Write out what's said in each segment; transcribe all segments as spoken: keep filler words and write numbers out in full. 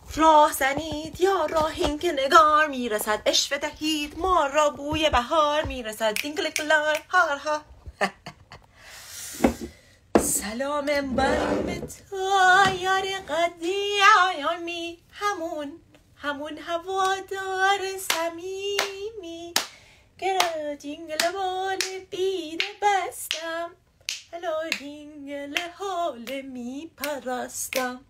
راه زنید یا راهین که نگار میرسد، اشوه دهید ما را بوی بهار میرسد، دینگلگلای هار ها. سلام من به تو یار قدیمی، همون همون هوادار صمیمی، گرا دینگل بال بیده بستم، هلو دینگل حال می پرستم.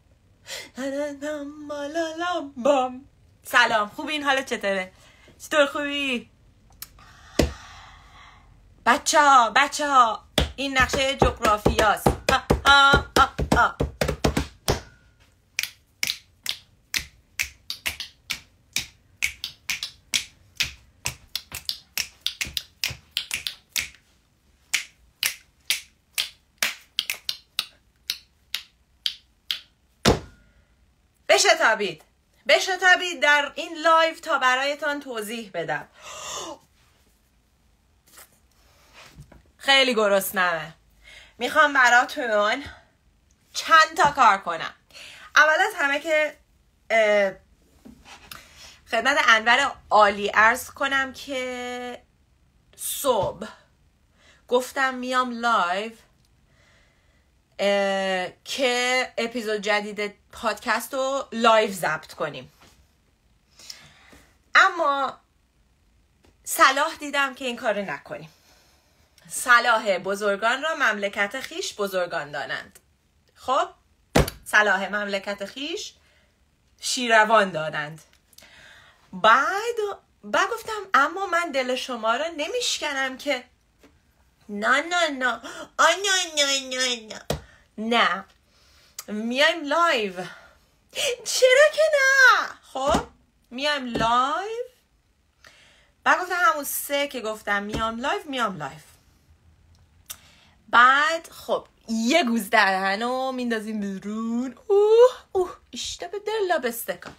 سلام، خوبی؟ این حالت چطوره؟ چطور خوبی؟ بچه ها بچه ها این نقشه جغرافیاست. آه آه آه آه. بشتابید بشتابید در این لایو تا برایتان توضیح بدم. خیلی گرسنمه، میخوام براتون چند تا کار کنم. اول از همه که خدمت انور عالی عرض کنم که صبح گفتم میام لایو که اپیزود جدید پادکست رو لایو ضبط کنیم، اما صلاح دیدم که این کارو نکنیم. صلاح بزرگان را مملکت خیش بزرگان دانند. خب صلاح مملکت خیش شیروان دانند. بعد بعد گفتم اما من دل شما را نمیشکنم که نه نه نه آ نه نه نه نه نه میایم لایو. چرا که نه؟ خب میایم لایو. بعد گفتم همون سه که گفتم میام لایو میام لایو. بعد خب یه گوز دهنو میندازیم بیرون. اوه اوه اشته به دل بستکان.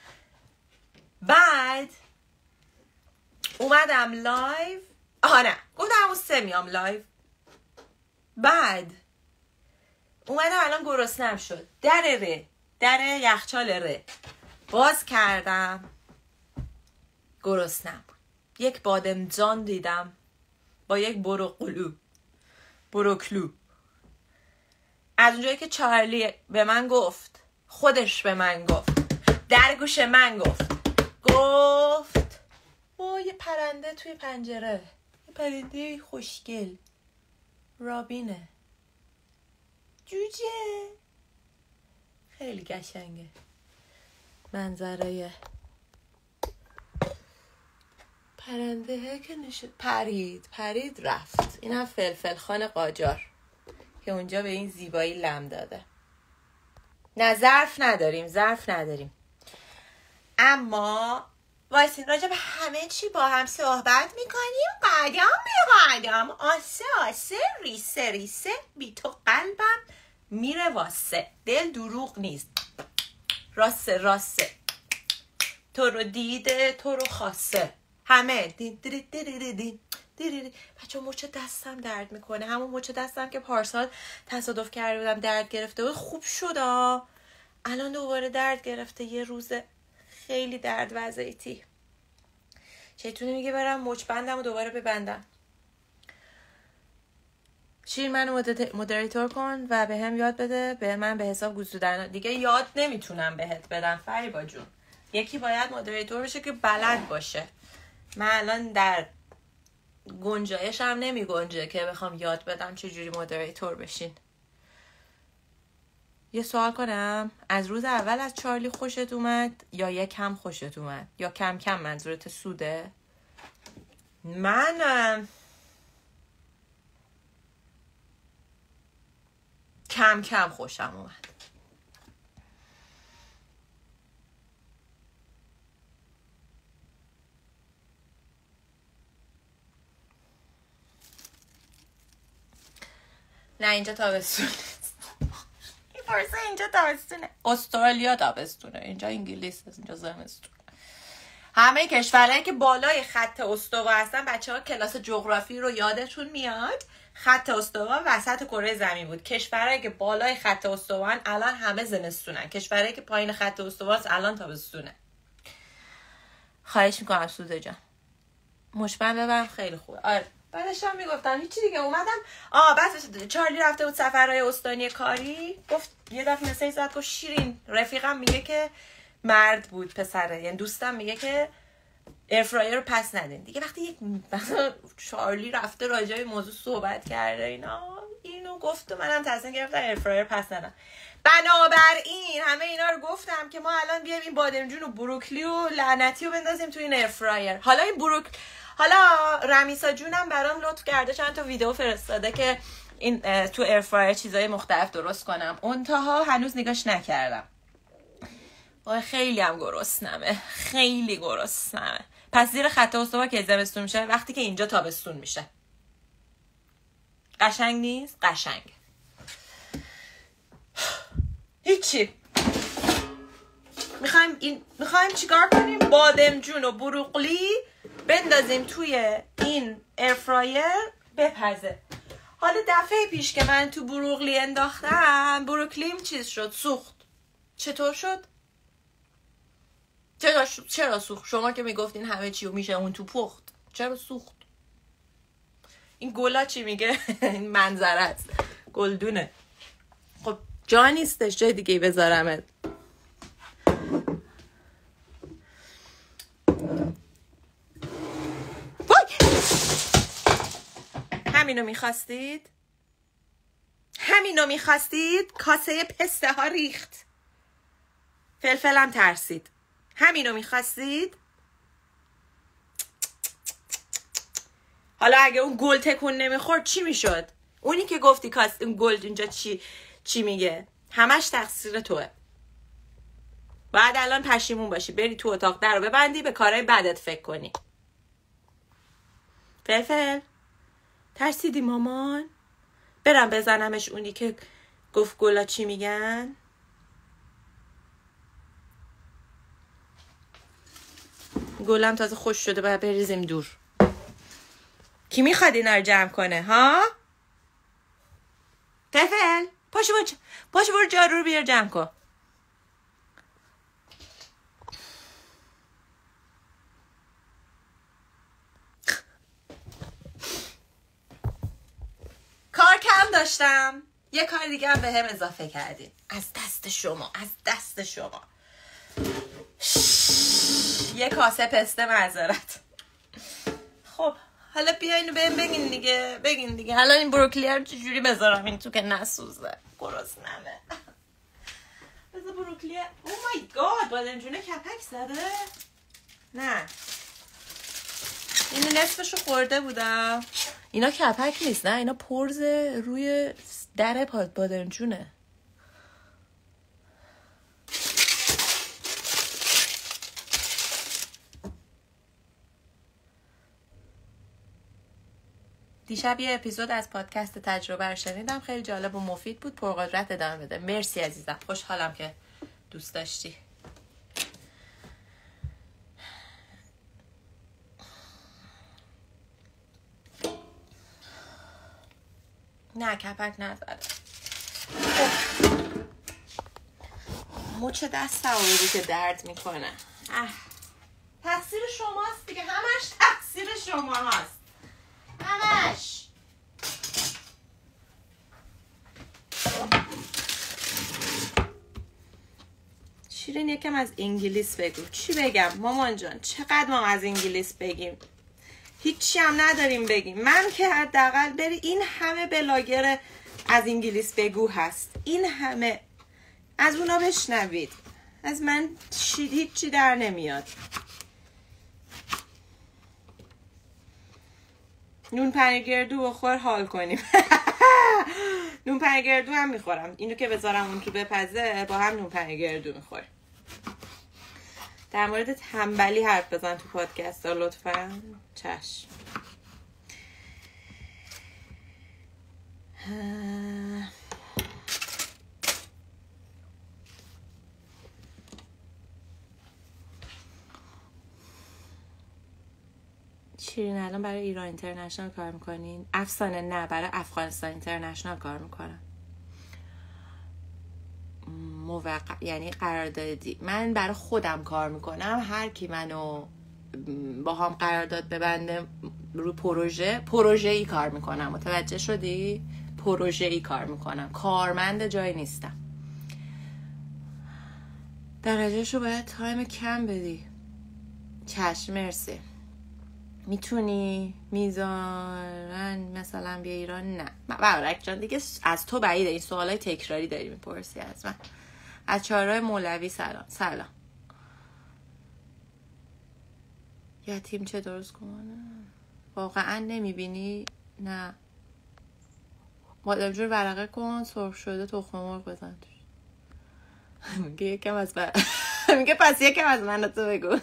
بعد اومدم لایو. آها نه گفتم همون سه میام لایو. بعد اومدم الان گرسنم شد، در ره در یخچال ره باز کردم، گرسنم. یک بادمجان دیدم با یک بروکلو بروکلو. از اونجایی که چارلی به من گفت، خودش به من گفت، در گوش من گفت گفت با یه پرنده توی پنجره، یه پرنده خوشگل، رابینه، جوجه، خیلی قشنگه منظره پرنده که نشد. پرید پرید رفت. این هم فلفل خان قاجار که اونجا به این زیبایی لم داده. نه ظرف نداریم ظرف نداریم اما وایسین راجع به همه چی با هم صحبت میکنیم، قدم به قدم، آسه آسه، ریسه ریسه، بی تو قلبم میره واسه. دل دروغ نیست، راسته راسته، تو رو دیده تو رو خواسته. همه دین دین دین دین دین. بچه مچ دستم درد میکنه، همون مچ دستم که پارسال تصادف کرده بودم درد گرفته بود، خوب شد. الان دوباره درد گرفته، یه روز خیلی درد وضعیتی. شیطونی میگه برم مچ بندم و دوباره ببندم. شیر منو مدریتور کن و به هم یاد بده، به من به حساب گوزودن دیگه یاد نمیتونم بهت بدم فریبا جون. یکی باید مدریتور بشه که بلد باشه. من الان در گنجایشم نمی گنجه که بخوام یاد بدم چجوری مدریتور بشین. یه سوال کنم، از روز اول از چارلی خوشت اومد یا یک کم خوشت اومد یا کم کم؟ منظورت سوده؟ من کم کم خوشم اومد. نه اینجا تابستونه. این فرسه اینجا تابستونه. استرالیا تابستونه، اینجا انگلیس هست، اینجا زمستونه. همه کشورهایی که بالای خط استوا هستن، بچه ها کلاس جغرافی رو یادتون میاد، خط استوا وسط کره زمین بود. کشورهایی که بالای خط استوان الان همه زمستونن، کشورهایی که پایین خط استوا الان تابستونه. خواهش میکنم سوزه جان مشبن ببرم، خیلی خوبه. آره بعدش هم میگفتم هیچی دیگه. اومدم آه بس چارلی رفته بود سفرهای استانی کاری، گفت یه دفعه مسیج زد گفت شیرین رفیقم میگه که مرد بود پسره، یعنی دوستم میگه که ایرفرایر رو پس ندین دیگه. وقتی یک چارلی رفته راجع به موضوع صحبت کرده اینا اینو گفت و منم تصمیم گرفتم ایرفرایر پس ندم. بنابراین همه اینا رو گفتم که ما الان بیایم این بادمجون و بروکلی و لعنتی رو بندازیم توی این ایرفرایر. حالا این بروک حالا رمیسا جونم برام لطف کرده چند تا ویدیو فرستاده که این تو ایرفرایر چیزای مختلف درست کنم، اونتاها هنوز نگاش نکردم. وای خیلی هم گرسنمه، خیلی گرسنمه. پس زیر خط استوا که زمستون میشه، وقتی که اینجا تابستون میشه. قشنگ نیست؟ قشنگ. هیچی. میخوایم این میخوایم چیکار کنیم؟ بادمجون و بروکلی بندازیم توی این ایرفرایر بپزه. حالا دفعه پیش که من تو بروکلی انداختم، بروکلیم چیز شد، سوخت. چطور شد؟ چرا چرا سوخت؟ شما که میگفتین همه چیو میشه اون تو پخت، چرا سوخت؟ این گلا چی میگه؟ این منظره است، گلدونه. خب جا نیستش جای دیگه بذارمت. همینو میخواستید؟ همینو میخواستید؟ کاسه پسته ها ریخت، فلفلم ترسید. همینو میخواستید؟ حالا اگه اون گل تکون نمیخورد چی میشد؟ اونی که گفتی کاس اون گل اینجا چی چی میگه؟ همش تقصیر توه. بعد الان پشیمون باشی، بری تو اتاق در رو ببندی، به کارهای بدت فکر کنی. فلفل ترسیدی مامان؟ برم بزنمش اونی که گفت گلا چی میگن؟ گلم تازه خوش شده، باید بریزیم دور. کی میخواد اینا رو جمع کنه ها؟ فلفل پاشو برو پاشو برو جارو رو بیار جمع کن. کار کم داشتم، یه کار دیگه هم به هم اضافه کردیم. از دست شما، از دست شما. یه کاسه پسته معذرت. خب حالا بیاین بهم بگین دیگه، بگین دیگه حالا این بروکلی رو چجوری بذارم این تو که نسوزه؟ گرسنمه. بذار بروکلی. او مای گاد، بادمجونه کپک زده؟ نه اینو نصفشو خورده بودم. اینا کپک نیست، نه اینا پرز روی در پاد بادمجونه. دیشب یه اپیزود از پادکست تجربه رو شنیدم، خیلی جالب و مفید بود. پرقدرت ادامه بده. مرسی عزیزم، خوشحالم که دوست داشتی. نه کپک نزد. مچ دستم رو بگو که درد میکنه. تقصیر شماست دیگه، همش تقصیر شما هست، همش. شیرین یکم از انگلیس بگو. چی بگم مامان جان؟ چقدر ما از انگلیس بگیم؟ هیچی هم نداریم بگیم. من که حداقل بری این همه بلاگر از انگلیس بگو هست، این همه از اونا بشنوید، از من هیچی در نمیاد. نون پنیرگردو بخور حال کنیم. نون پنیرگردو هم میخورم، اینو که بذارم اون تو بپزه با هم نون پنیرگردو میخوریم. در مورد تنبلی حرف بزن تو پادکست ها لطفا. چشم. شیرین الان برای ایران اینترنشنال کار میکنین؟ افسانه نه، برای افغانستان اینترنشنال کار میکنم. موقع یعنی قراردادی. من برای خودم کار میکنم. هر کی منو با هم قرارداد ببنده رو پروژه، پروژه ای کار میکنم. متوجه شدی؟ پروژه ای کار میکنم، کارمند جایی نیستم. درجهشو باید تایم کم بدی. چشم، مرسی. میتونی میذارن مثلا بیا ایران؟ نه بابرک جان دیگه از تو بعیده. این سوالای تکراری داری میپرسی از من. از چهارراه مولوی سلام. سلام. یتیم چه درست کنه؟ واقعا نمیبینی؟ نه بادمجون ورقه کن، سرخ شده تخم مرغ بزن توش. میگه یکم از بر... میگه پس یکم از من تو بگو.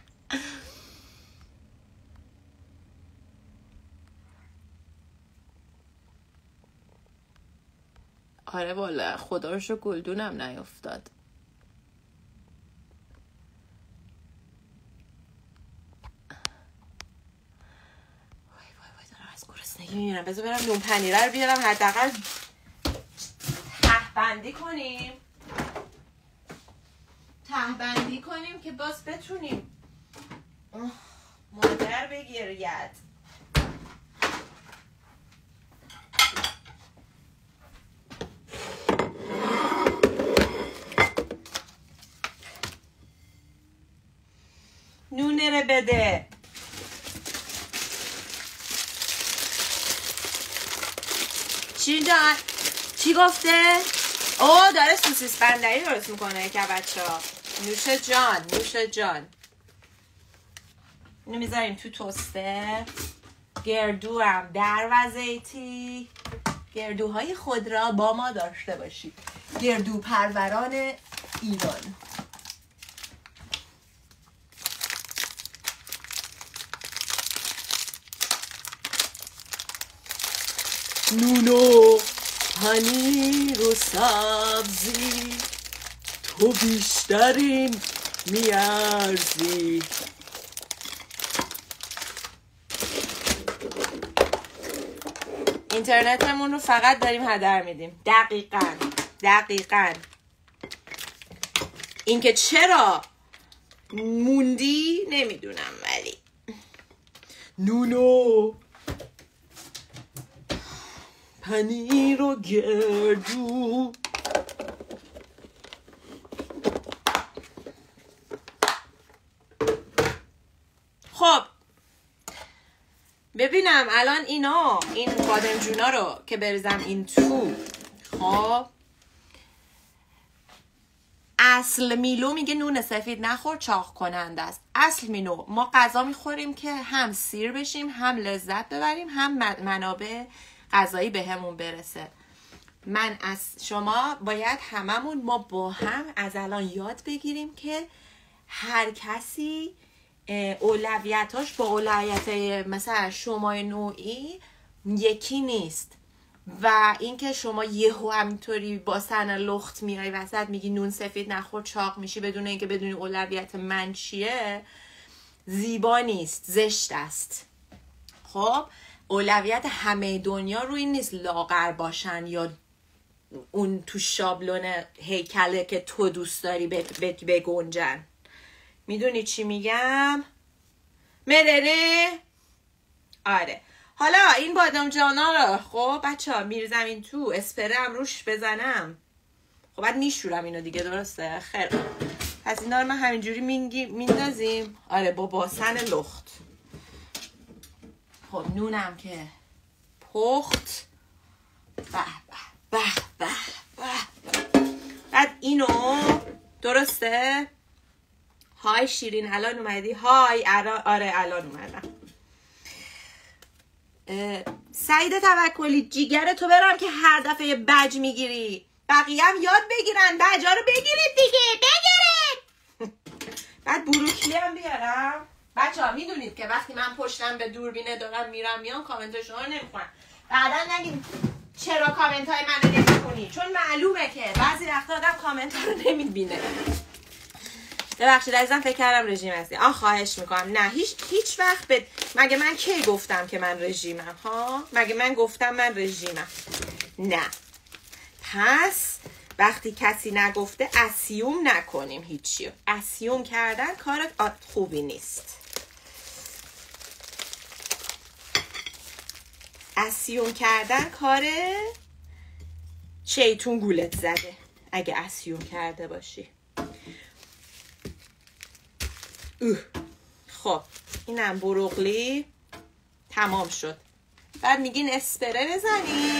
آره والا خدا رو شکر گلدونم نیفتاد. وای وای وای دارم از گرسنگی میمیرم. بذار برم نون پنیره رو بیارم حداقل ته بندی کنیم. ته بندی کنیم که باز بتونیم مادر بگیرید. نونه رو بده. چی جان؟ چی گفته؟ اوه داره سوسیس بندری درست میکنه که بچه ها. نوش جان، نوش جان. اینو میذاریم تو توستر. گردو هم در و زیتی. گردوهای خود را با ما داشته باشید. گردو پروران ایران. نون و پنیر و سبزی تو بیشترین میارزی. اینترنتمون رو فقط داریم هدر میدیم. دقیقاً دقیقاً اینکه چرا موندی نمیدونم، ولی نونو پنیر و گردو. خب ببینم الان اینا این بادمجونا رو که بریزم این تو. خب اصل میلو میگه نون سفید نخور چاق کننده است. اصل میلو ما غذا میخوریم که هم سیر بشیم، هم لذت ببریم، هم منابع غذایی به همون برسه. من از شما باید هممون ما با هم از الان یاد بگیریم که هر کسی اولویتاش با اولویت مثلا شما نوعی یکی نیست. و اینکه شما یهو همینطوری با سن لخت میای وسط میگی نون سفید نخور چاق میشی بدون اینکه بدونی اولویت من چیه، زیبا نیست، زشت است. خب اولویت همه دنیا روی این نیست لاغر باشن یا اون تو شابلون هیکله که تو دوست داری بگنجن. میدونی چی میگم؟ مدره؟ آره. حالا این بادمجانا رو خب بچه ها میرزم این تو، اسپرم روش بزنم. خب بعد میشورم اینو دیگه، درسته؟ خیلی پس اینا رو من همینجوری میندازیم. آره با باسن لخت. خب نونم که پخت. به به به به به. بعد اینو درسته؟ های شیرین الان اومدی؟ های ارا... آره الان اومدم. سعید توکلی جیگر تو برم که هر دفعه بج میگیری. بقیه هم یاد بگیرن بجا رو بگیرید دیگه، بگیرید. بعد بروکلی هم بیارم. بچه ها میدونید که وقتی من پشتم به دوربینه دارم میرم میام کامنت شما رو نمیخونم. بعدا نگید چرا کامنت های من رو نمیخونی، چون معلومه که بعضی وقتا آدم کامنت ها رو نمیبینه. ببخشید عزیزم فکر کردم رژیم هستی. آه خواهش میکنم. نه هیچ هیچ وقت به مگه من کی گفتم که من رژیمم ها؟ مگه من گفتم من رژیمم؟ نه. پس وقتی کسی نگفته اسیوم نکنیم هیچی. اسیوم کردن کار خوبی نیست. اسیوم کردن کار شیطون گولت زده اگه اسیوم کرده باشی. اوه. خب اینم بروغلی تمام شد. بعد میگین اسپره بزنی.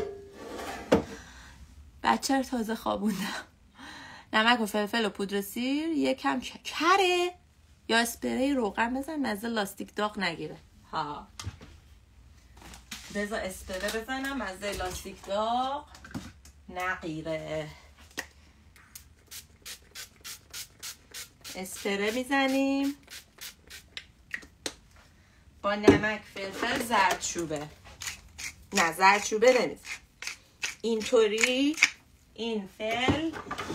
بچه رو تازه خوابوندم. نمک و فلفل و پودر سیر یکم کره یا اسپری روغن بزن مزه لاستیک داغ نگیره. ها بذار اسپره بزنم مزه لاستیک داغ نگیره. اسپره میزنیم با نمک فلفل زردچوبه. نه زردچوبه نمیزن. اینطوری این فل.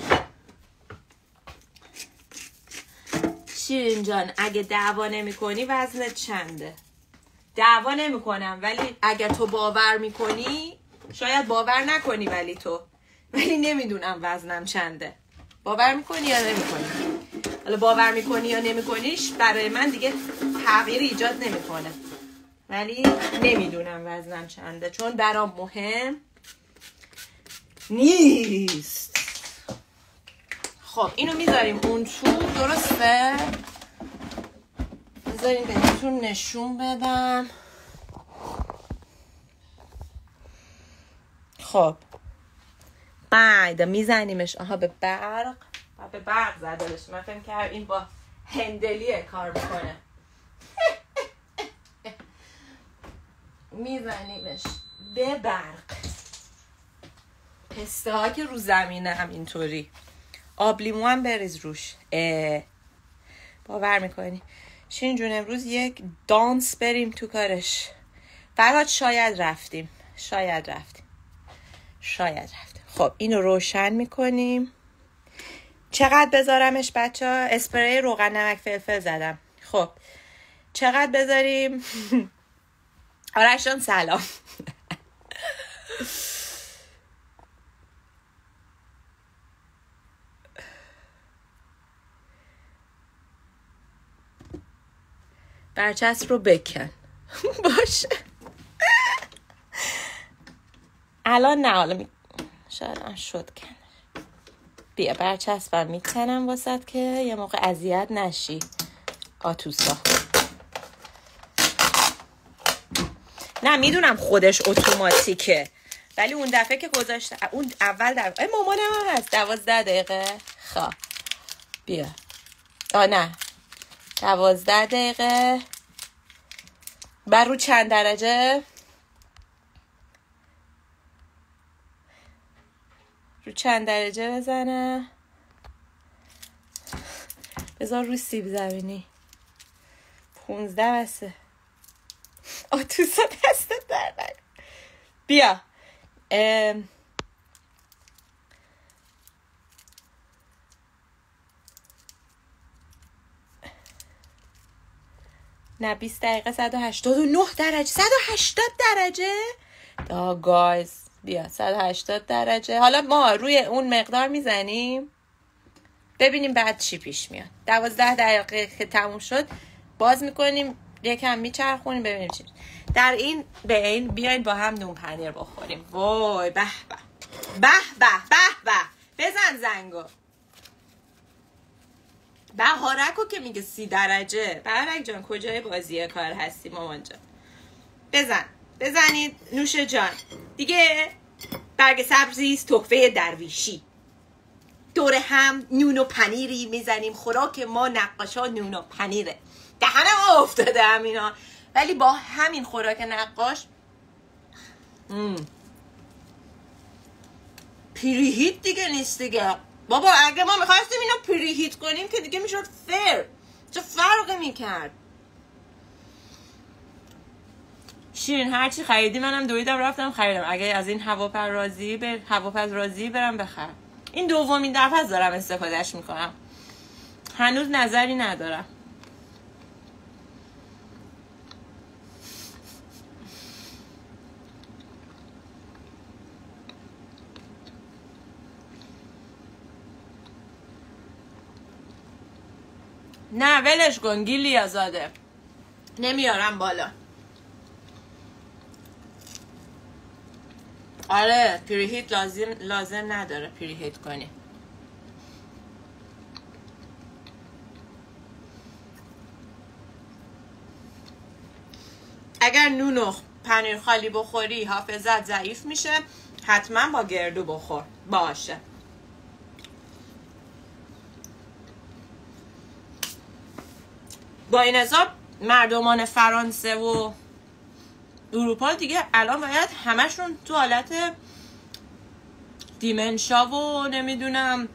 شیرین جان اگه دعوا نمی کنی وزنت چنده؟ دعوا نمی کنم ولی اگه تو باور میکنی شاید باور نکنی ولی تو ولی نمیدونم وزنم چنده. باور میکنی یا نمی کنی؟ حالا باور میکنی یا نمی کنیش برای من دیگه تغییر ایجاد نمیکنه ولی نمیدونم وزنم چنده چون برام مهم نیست. خب اینو میذاریم اون تو. درسته؟ بذاریم بهتون نشون بدم. خب بعد میزنیمش آها به برق. به برق زدالش. من فهم کردم این با هندلیه کار میکنه. میزنیمش به برق. پسته ها که رو زمینه هم اینطوری. آب لیمو هم بریز روش. اه. باور میکنی شیرین جون امروز یک دانس بریم تو کارش. فقط شاید رفتیم شاید رفتیم شاید رفتیم. خب اینو روشن میکنیم. چقدر بذارمش بچه ها؟ اسپری روغن نمک فلفل زدم. خب چقدر بذاریم؟ آرش جان سلام. برچسب رو بکن. باشه الان نه حالا می... شاید شد کن. بیا برچسبم میکنم واسط که یه موقع اذیت نشی آتوسا. نه میدونم خودش اتوماتیکه ولی اون دفعه که گذاشته اون اول در ای مامانم هم هست دوازده دقیقه. خب بیا. آه نه دوازده دقیقه. بر رو چند درجه؟ رو چند درجه بزنه؟ بذار روی سیب زمینی. پونزده بسه. آتوسا دستت در نکن. بیا ام... نه بیست دقیقه صد و هشتاد و نه درجه. صد و هشتاد درجه دا گایز. بیا صد و هشتاد درجه. حالا ما روی اون مقدار میزنیم ببینیم بعد چی پیش میاد. دوازده دقیقه که تموم شد باز میکنیم یکم میچرخونیم ببینیم چی. در این به این بیاین با هم نون پنیر بخوریم. وای به به به به به به. بزن زنگو. بهارکو که میگه سی درجه. بهارک جان کجای بازی کار هستی مامان جان؟ بزن بزنید نوش جان دیگه. برگ سبزی تحفه درویشی. دور هم نون و پنیری میزنیم. خوراک ما نقاشا نون و پنیره. دهنم افتاده همینا ولی با همین خوراک نقاش مم. پریهیت دیگه نیست دیگه بابا. اگه ما میخواستیم اینو پریهیت کنیم که دیگه میشد فر. چه فرقی میکرد؟ شیرین هرچی خریدی منم دویدم رفتم خریدم. اگه از این هواپز راضی بر هواپز راضی برم بخر. این دومین دفعه دارم استفادهش میکنم. هنوز نظری ندارم. نه ولش کن گیلی آزاده، نمیارم بالا. آره پریهیت لازم لازم نداره پریهیت کنی. اگر نون و پنیر خالی بخوری حافظت ضعیف میشه، حتما با گردو بخور باشه. با این حساب مردمان فرانسه و اروپا دیگه الان باید همشون تو حالت دیمنشا و نمیدونم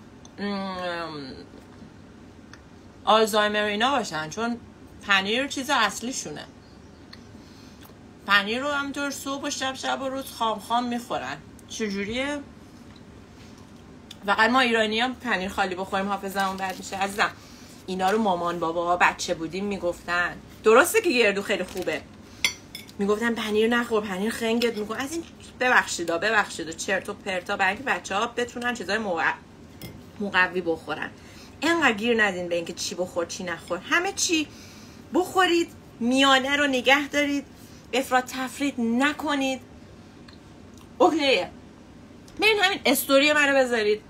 آلزایمر اینا باشن، چون پنیر چیز اصلیشونه. پنیر رو همینطور صبح و شب شب و روز خام خام میخورن. چجوریه؟ فقط ما ایرانی هم پنیر خالی بخوریم حافظمون بد میشه. عزیزم اینا رو مامان بابا بچه بودیم میگفتن. درسته که گردو خیلی خوبه، میگفتن پنیر نخور، پنیر خنگت میکنه. از این ببخشیدا ببخشیدا چرت و پرتا، برای اینکه بچه‌ها بتونن چیزای مقوی بخورن. اینقدر گیر ندین به اینکه چی بخور چی نخور. همه چی بخورید، میانه رو نگه دارید، افراط تفرید نکنید. اوکیه. برین همین استوری منو بذارید،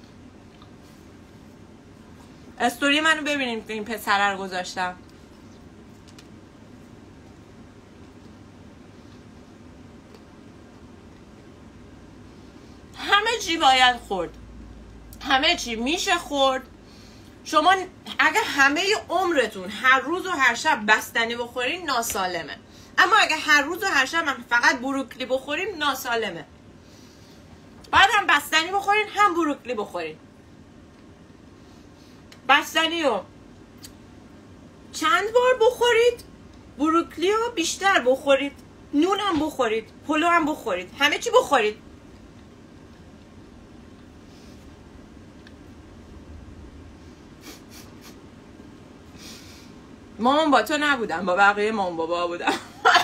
استوری منو ببینید که این پسره رو گذاشتم. همه چی باید خورد، همه چی میشه خورد. شما اگه همه عمرتون هر روز و هر شب بستنی بخورین ناسالمه، اما اگه هر روز و هر شب هم فقط بروکلی بخورین ناسالمه. بعد هم بستنی بخورین هم بروکلی بخورین. بستنی رو چند بار بخورید، بروکلی رو بیشتر بخورید، نون هم بخورید، پلو هم بخورید، همه چی بخورید. مامان با تو نبودم، با بقیه مامان بابا بودم.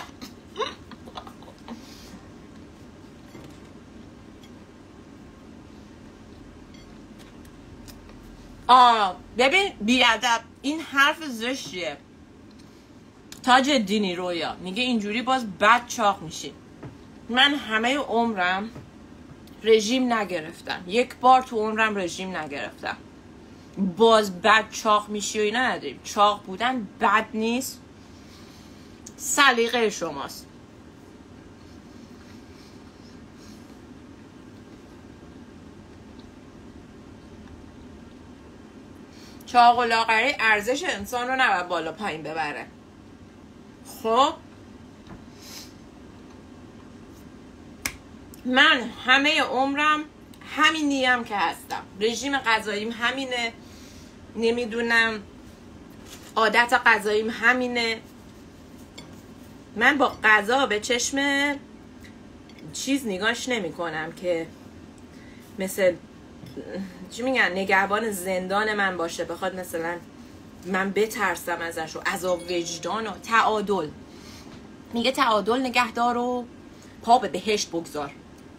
آه ببین بیادب، این حرف زشتیه. تاج دینی رویا میگه اینجوری باز بد چاق میشی. من همه عمرم رژیم نگرفتم، یک بار تو عمرم رژیم نگرفتم. باز بد چاق میشی و اینا نداریم. چاق بودن بد نیست، سلیقه شماست. چاق و لاغری ارزش انسان رو نباید بالا پایین ببره. خب من همه عمرم همینیم که هستم، رژیم غذاییم همینه، نمیدونم عادت غذاییم همینه. من با غذا به چشم چیز نگاش نمی کنم که مثل چی میگن نگهبان زندان من باشه، بخواد مثلا من بترسم ازش و عذاب وجدان و تعادل. میگه تعادل نگهدار و پا به بهشت بگذار.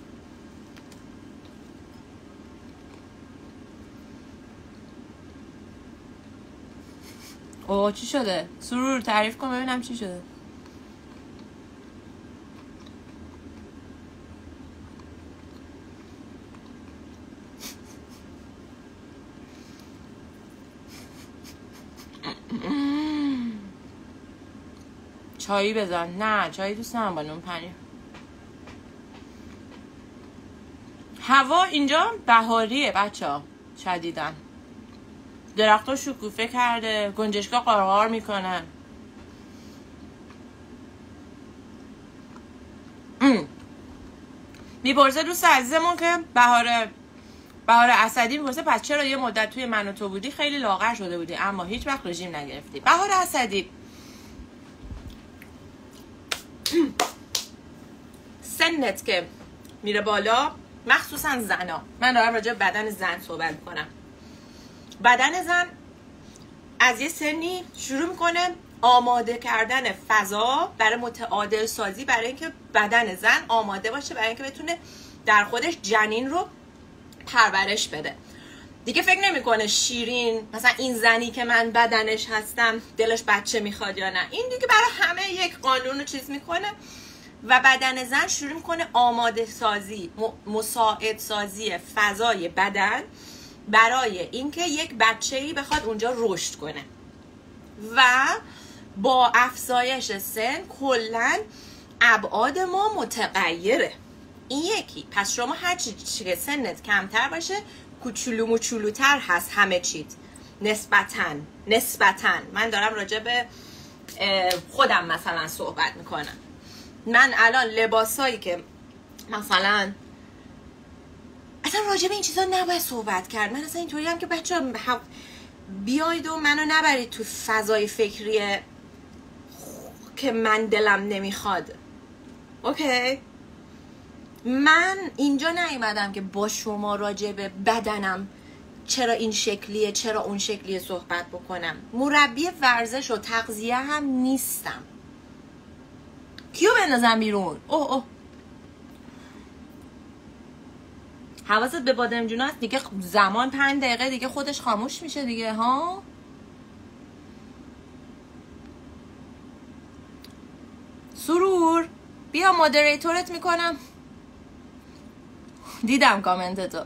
اوه چی شده؟ سرور تعریف کن ببینم چی شده. چایی بزن. نه چایی دوست ندارم با نون پنیر. هوا اینجا بهاریه بچه ها، شدیدن درختها شکوفه کرده، گنجشکا قارقار میکنن. میپرسه دوست عزیزمون که بهار بهار اسدی میپرسه پس چرا یه مدت توی من و تو بودی خیلی لاغر شده بودی اما هیچ وقت رژیم نگرفتی؟ بهار اسدی سنت که میره بالا، مخصوصا زنا، من دارم راجع به بدن زن صحبت میکنم. بدن زن از یه سنی شروع میکنه آماده کردن فضا برای متعادل سازی، برای اینکه بدن زن آماده باشه برای اینکه بتونه در خودش جنین رو پرورش بده. دیگه فکر نمیکنه شیرین مثلا این زنی که من بدنش هستم دلش بچه میخواد یا نه. این دیگه برای همه یک قانون رو چیز میکنه و بدن زن شروع میکنه آماده سازی، مساعد سازی فضای بدن برای اینکه یک بچه‌ای بخواد اونجا رشد کنه. و با افزایش سن کلن ابعاد ما متغیره. این یکی. پس شما هر چی که سنت کمتر باشه کوچولو موچولوتر هست همه چیت نسبتاً نسبتاً من دارم راجع به خودم مثلا صحبت میکنم. من الان لباسایی که مثلا اصلا راجع به این چیزا نباید صحبت کرد. من اصلا اینطوری هم که بچه بیاید و منو نبرید تو فضای فکری که من دلم نمیخواد. اوکی؟ من اینجا نیومدم که با شما راجع به بدنم چرا این شکلیه چرا اون شکلیه صحبت بکنم. مربی ورزش و تغذیه هم نیستم. کیو بندازم بیرون؟ اوه اوه حواست به بادمجون هست دیگه. زمان پنج دقیقه دیگه خودش خاموش میشه دیگه ها. سرور بیا مودریتورت میکنم. دیدم کامنت تو.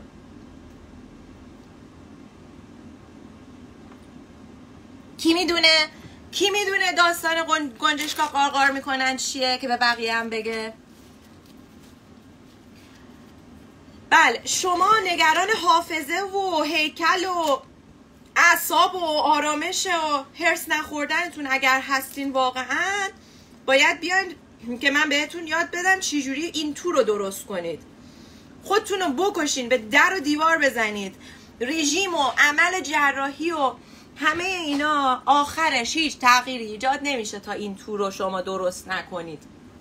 کی میدونه کی میدونه داستان گنجشکا قارقار میکنن چیه که به بقیه هم بگه؟ بله شما نگران حافظه و هیکل و اعصاب و آرامش و هرس نخوردنتون اگر هستین واقعا باید بیاین که من بهتون یاد بدم چجوری این تور رو درست کنید. خودتون رو بکشین، به در و دیوار بزنید. رژیم و عمل جراحی و همه اینا آخرش هیچ تغییری ایجاد نمیشه تا این تور رو شما درست نکنید.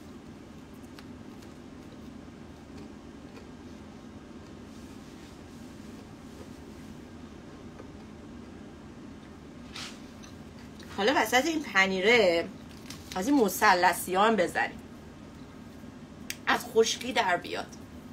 حالا وسط این پنیره از این مثلثیان بزنیم از خشکی در بیاد.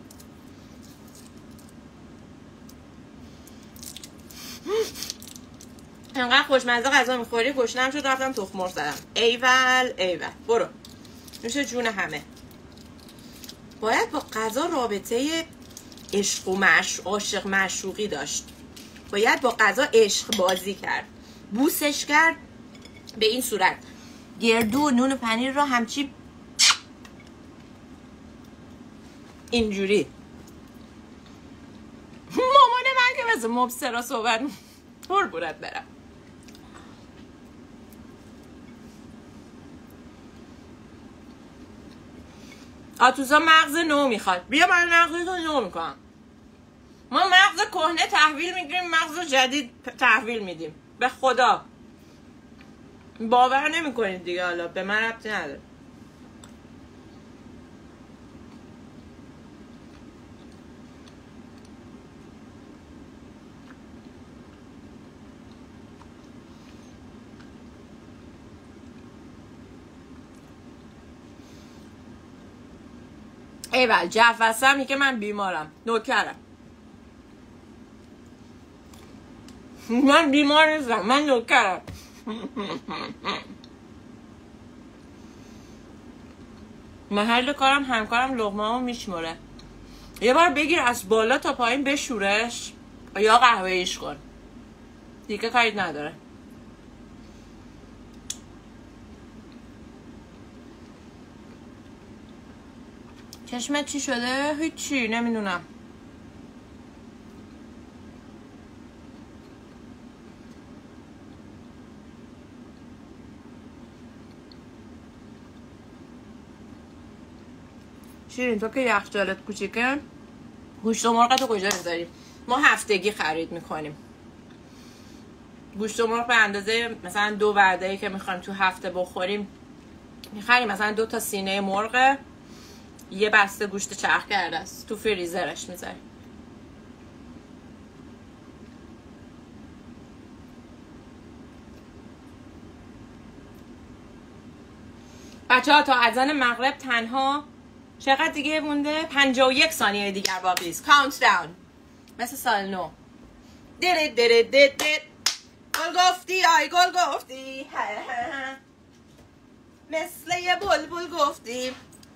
انقدر خوشمزه غذا میخوری گشنم شد رفتم تخم مرغ زدم. ایول ایول برو میشه جون همه. باید با غذا رابطه عشق و معش... عاشق معشوقی داشت. باید با غذا عشق بازی کرد، بوسش کرد به این صورت. گردو نون و پنیر رو همچی اینجوری. مامان من که مثل مبصرا صحبت پر بورت برم. آتوزا مغز نو میخواد. بیا من مغزتو نو میکنم. ما مغز کهنه تحویل میگیریم، مغز جدید تحویل میدیم. به خدا باور نمیکنید دیگه. حالا به من ربطی نداره. ایول جفسم میگه من بیمارم. نوکرم. من بیمار نیستم، من نوکرم. محل کارم همکارم لقمه‌امو میشمره. یه بار بگیر از بالا تا پایین بشورش یا قهوه ایش کن دیگه کاری نداره. چشمت چی شده؟ هیچی نمیدونم. شیرین تو که یخچالت کوچیکه گوشت و مرغ تو کجا میذاریم؟ ما هفتگی خرید میکنیم. گوشت و مرغ به اندازه مثلا دو وعده‌ای که میخوایم تو هفته بخوریم میخریم. مثلا دو تا سینه مرغ، یه بسته گوشت چرخ کرده است، تو فریزرش میذاریم. بچه ها تا اذان مغرب تنها چقدر دیگه مونده؟ پنجاه و یک ثانیه دیگر باقی است. کاونت داون مثل سال نو. دیره دیره دیره دیره گل گفتی آی گل گفتی مثل یه بلبل گفتی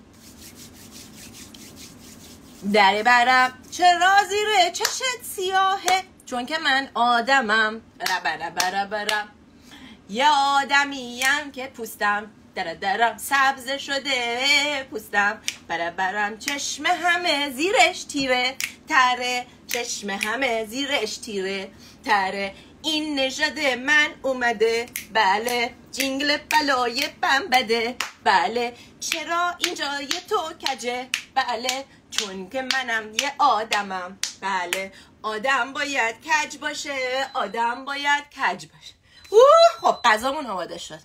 دره برم چرا زیره چشت سیاهه چون که من آدمم برا برا برا برا یه آدمیم که پوستم در درم سبز شده پوستم برا برم چشم همه زیرش تیره تره چشم همه زیرش تیره تره این نژاد من اومده بله جینگل بلای بم بده بله چرا اینجا یه تو کجه بله چون که منم یه آدمم بله آدم باید کج باشه آدم باید کج باشه. اوه خب غذامون آماده شد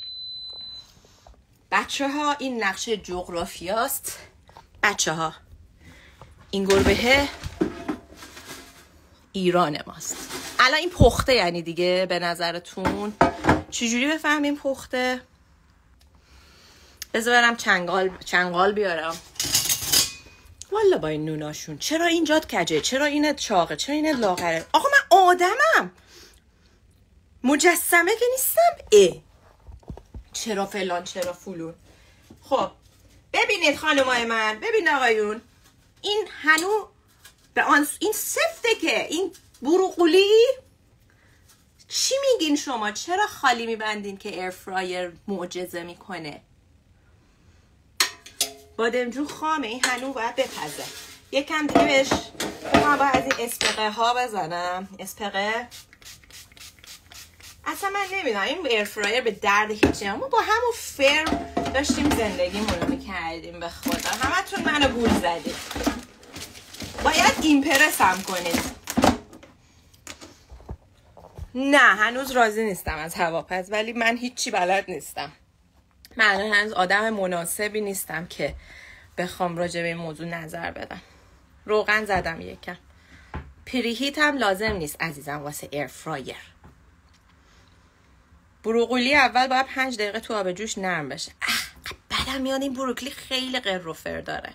بچه ها. این نقشه جغرافیاست بچه ها. این گربه ایران ماست. الان این پخته یعنی دیگه به نظرتون چجوری بفهمیم پخته؟ بذار برم چنگال چنگال بیارم. والا با این نوناشون چرا اینجات کجه چرا اینت چاقه چرا اینت لاغره؟ آقا من آدمم مجسمه که نیستم. اه چرا فلان چرا فلون. خب ببینید خانمای من ببین آقایون این هنو به آن این سفته که این بروقولی چی میگین شما؟ چرا خالی میبندین که ایر فرایر معجزه میکنه؟ بادمجون خامه این هنو باید بپزه. یکم دیگه بهش من باید از این اسپقه ها بزنم. اسپقه اصلا من نمیدونم این ایر فرایر به درد هیچی. ما با همون فرم داشتیم زندگیمون رو میکردیم به خدا. همتون منو گول زدید. باید ایمپرسم کنید. نه هنوز راضی نیستم از هواپز ولی من هیچی بلد نیستم. من هنوز آدم مناسبی نیستم که بخوام راجع به این موضوع نظر بدم. روغن زدم یکم. پریهیت هم لازم نیست عزیزم واسه ایر فرایر. بروقولی اول باید پنج دقیقه تو آب جوش نرم بشه. بعدم میاد این بروکلی خیلی قرفر داره.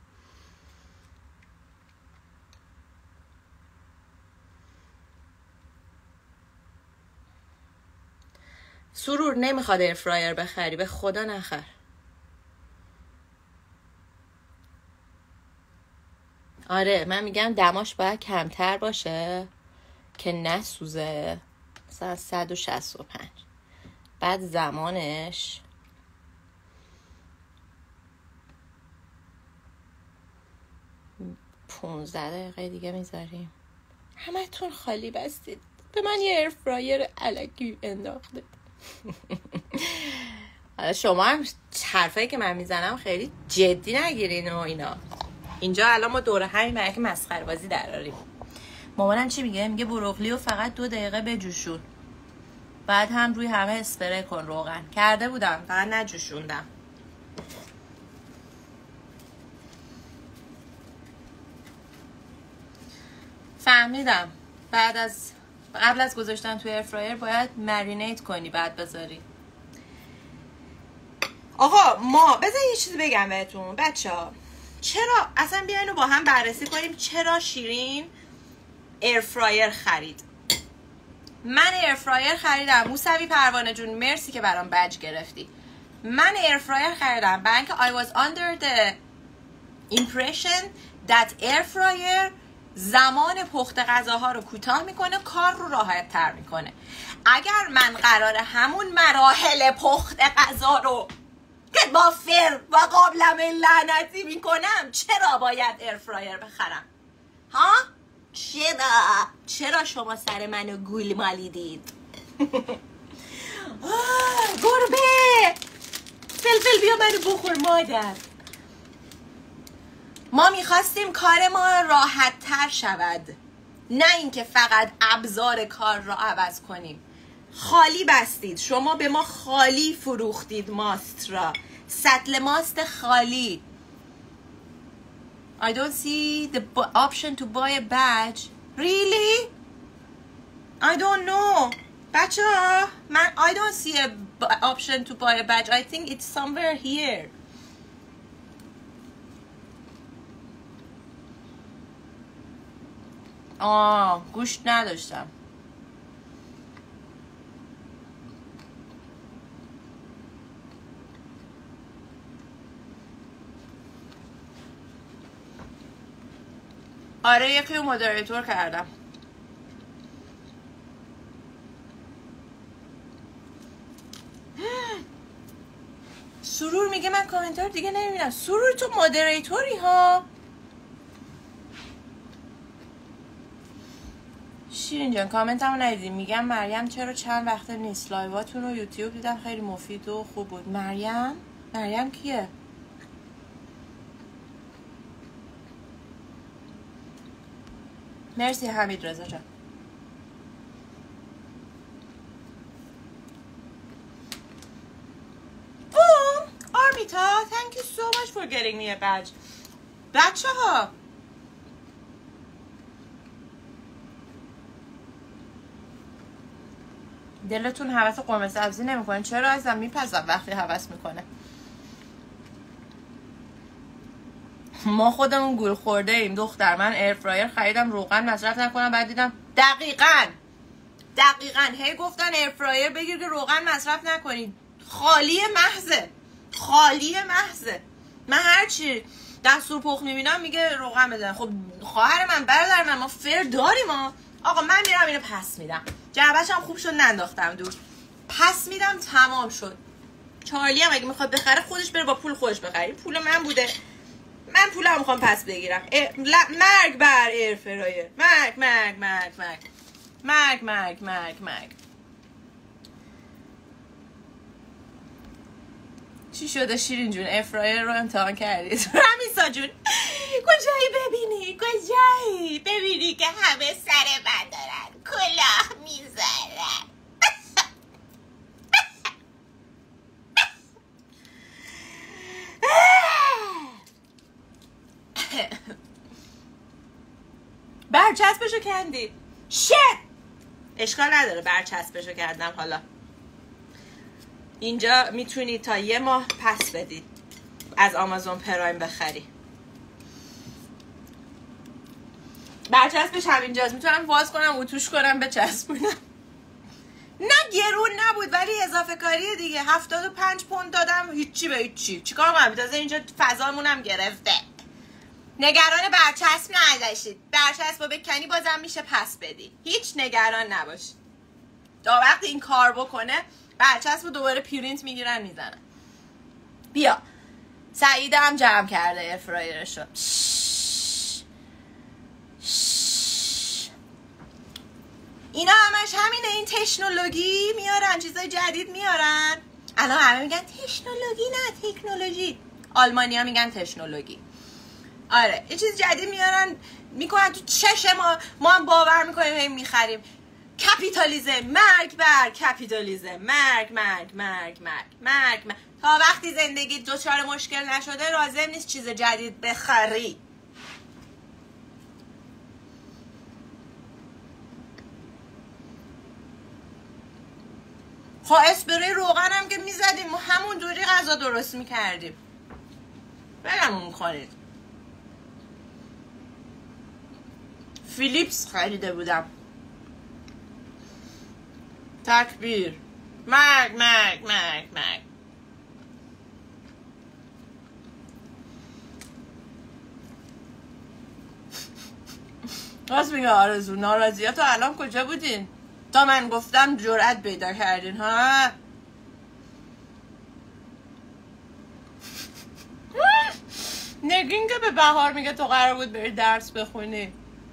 سرور نمیخواد ایر فرایر بخری به خدا نخر. آره من میگم دماش باید کمتر باشه که نسوزه. مثلا صد و شصت و پنج. بعد زمانش پونزده دقیقه دیگه میذاریم. همه تون خالی بستید به من یه ایر فرایر الکی انداخته. شما هم حرفایی که من میزنم خیلی جدی نگیرین و اینا. اینجا الان ما دوره همین برای که مسخره بازی دراریم. مامانم چی میگه؟ میگه بروکلی رو فقط دو دقیقه بجوشون بعد هم روی همه اسپری کن. روغن کرده بودم فقط نجوشوندم. فهمیدم بعد از قبل از گذاشتن توی ایر فرایر باید مرینیت کنی بعد بذاری. آقا ما بذار یه چیزی بگم بهتون بچه ها. چرا اصلا بیاین رو با هم بررسی کنیم چرا شیرین ایر فرایر خرید. من ایر فرایر خریدم. موسوی پروانه جون مرسی که برام بج گرفتی. من ایر فرایر خریدم برای اینکه I was under the impression that air fryer زمان پخت غذاها رو کوتاه میکنه کار رو راحت تر میکنه. اگر من قراره همون مراحل پخت غذا رو که با فرم و قابلمه لعنتی میکنم چرا باید ایر فرایر بخرم؟ ها؟ چرا؟ چرا شما سر منو گول مالیدید؟ گربه فلفل بیا منو بخور مادر. ما میخواستیم کار ما راحت تر شود نه اینکه فقط ابزار کار را عوض کنیم. خالی بستید شما به ما خالی فروختید ماست را. سطل ماست خالی. I don't see the option to buy a badge. Really? I don't know. بچه ها من I don't see a option to buy a badge. I think it's somewhere here. آه گوشت نداشتم. آره یکی رو مودریتور کردم. سرور میگه من کامنتار دیگه نمیبینم. سرور تو مودریتوری ها. شیرین جان کامنت همو ندیدیم. میگم مریم چرا چند وقت نیست، لایواتون رو یوتیوب دیدم خیلی مفید و خوب بود. مریم؟ مریم کیه؟ مرسی حمید رضا جان. بوم آرمیتا thank you so much for getting me a badge. بچه ها دلتون هوس قرمه سبزی نمیکنه؟ چرا ازم میپزم وقتی هوس میکنه. ما خودمون گول خورده ایم دختر. من ایر فرایر خریدم روغن مصرف نکنم، بعد دیدم دقیقاً دقیقاً هی گفتن ایر فرایر بگیر که روغن مصرف نکنید. خالی محضه، خالی محضه. من هرچی دستور پخت میبینم میگه روغن بزن. خب خواهر من برادر من ما فر داریم ما. آقا من میرم اینو پس میدم. جعبه‌ش هم خوب شد ننداختم دور. پس میدم تمام شد. چارلی هم اگه میخواد بخره خودش بره با پول خودش بخره. پول من بوده. من پولم میخوام پس بگیرم. مرگ بر ایر فرایر. مرگ مرگ مرگ مرگ مرگ مرگ مرگ مرگ. چی شده شیرین جون؟ ایر فرایر رو امتحان کردید؟ رمیسا جون کجایی ببینی؟ کجایی ببینی که همه سر من دارن کلاه میذارن. برچسبشو کندی. شت اشکال نداره برچسبشو کردم. حالا اینجا میتونی تا یه ماه پس بدید از آمازون پرایم بخری. برچسبش همینجاست. میتونم باز کنم اتوش کنم بچسبونم. نه گرون نبود ولی اضافه کاری دیگه. هفتاد و پنج پوند دادم هیچی به هیچی. چیکار کنم؟ تازه اینجا فضامونم گرفته. نگران برچسب نداشتید. برچسب رو بکنی بازم میشه پس بدی. هیچ نگران نباشید. تا وقتی این کار بکنه برچسب رو دوباره پرینت میگیرن میزنن. بیا سعیده هم جمع کرده ایر فرایرش رو. اینا همش همینه. این تکنولوژی میارن، چیزای جدید میارن. الان همه میگن تکنولوژی نه تکنولوژی. آلمانی ها میگن تکنولوژی. آره یه چیز جدید میارن میکنن تو چش ما. ما هم باور میکنیم هی میخریم. کپیتالیزم. مرگ بر کپیتالیزم. مرگ مرگ مرگ مرگ مرگ مرگ. تا وقتی زندگی دچار مشکل نشده لازم نیست چیز جدید بخری. خب اسپری روغن هم که میزدیم ما همون دوری غذا درست میکردیم. بلمون کنید. فیلیپس خریده بودم. تکبیر. مرگ مرگ مرگ مرگ. راست میگه آرزو. ناراضیات تو الان کجا بودین؟ تا من گفتم جرأت پیدا کردین ها. نگین که به بهار میگه تو قرار بود بری درس بخونی.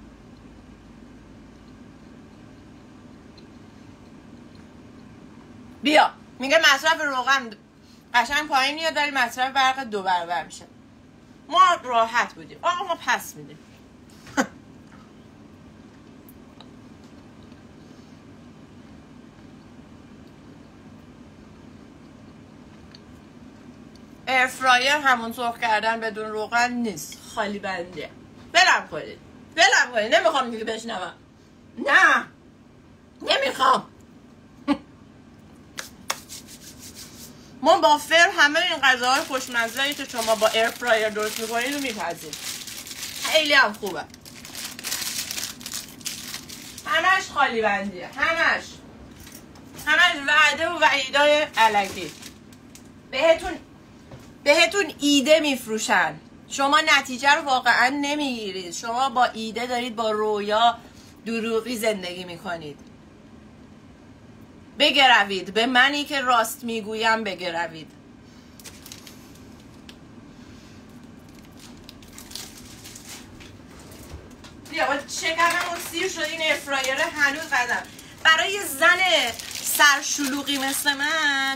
بیا میگه مصرف روغن قشنگ پایین میاد ولی مصرف برق دو برابر میشه. ما راحت بودیم. آقا ما پس میدیم. ایر فرایر همون سرخ کردن بدون روغن نیست. خالی بنده. بلم کنید. بلم کنید. نمیخوام دیگه بشنوم. نه نمیخوام. ما با فر همه این غذاهای خوشمزه‌ای که شما با ایر فرایر درست می‌کنید رو می‌پزید. خیلی هم خوبه. همش خالی بندیه. همش. همش وعده و وعیدای الکی. بهتون بهتون ایده میفروشن. شما نتیجه رو واقعا نمیگیرید. شما با ایده دارید با رویا دروغی زندگی میکنید. بگروید. به منی که راست میگویم بگروید. بیا با شکممون سیر شد. این افرایر هنوز قدم. برای زن سرشلوغی مثل من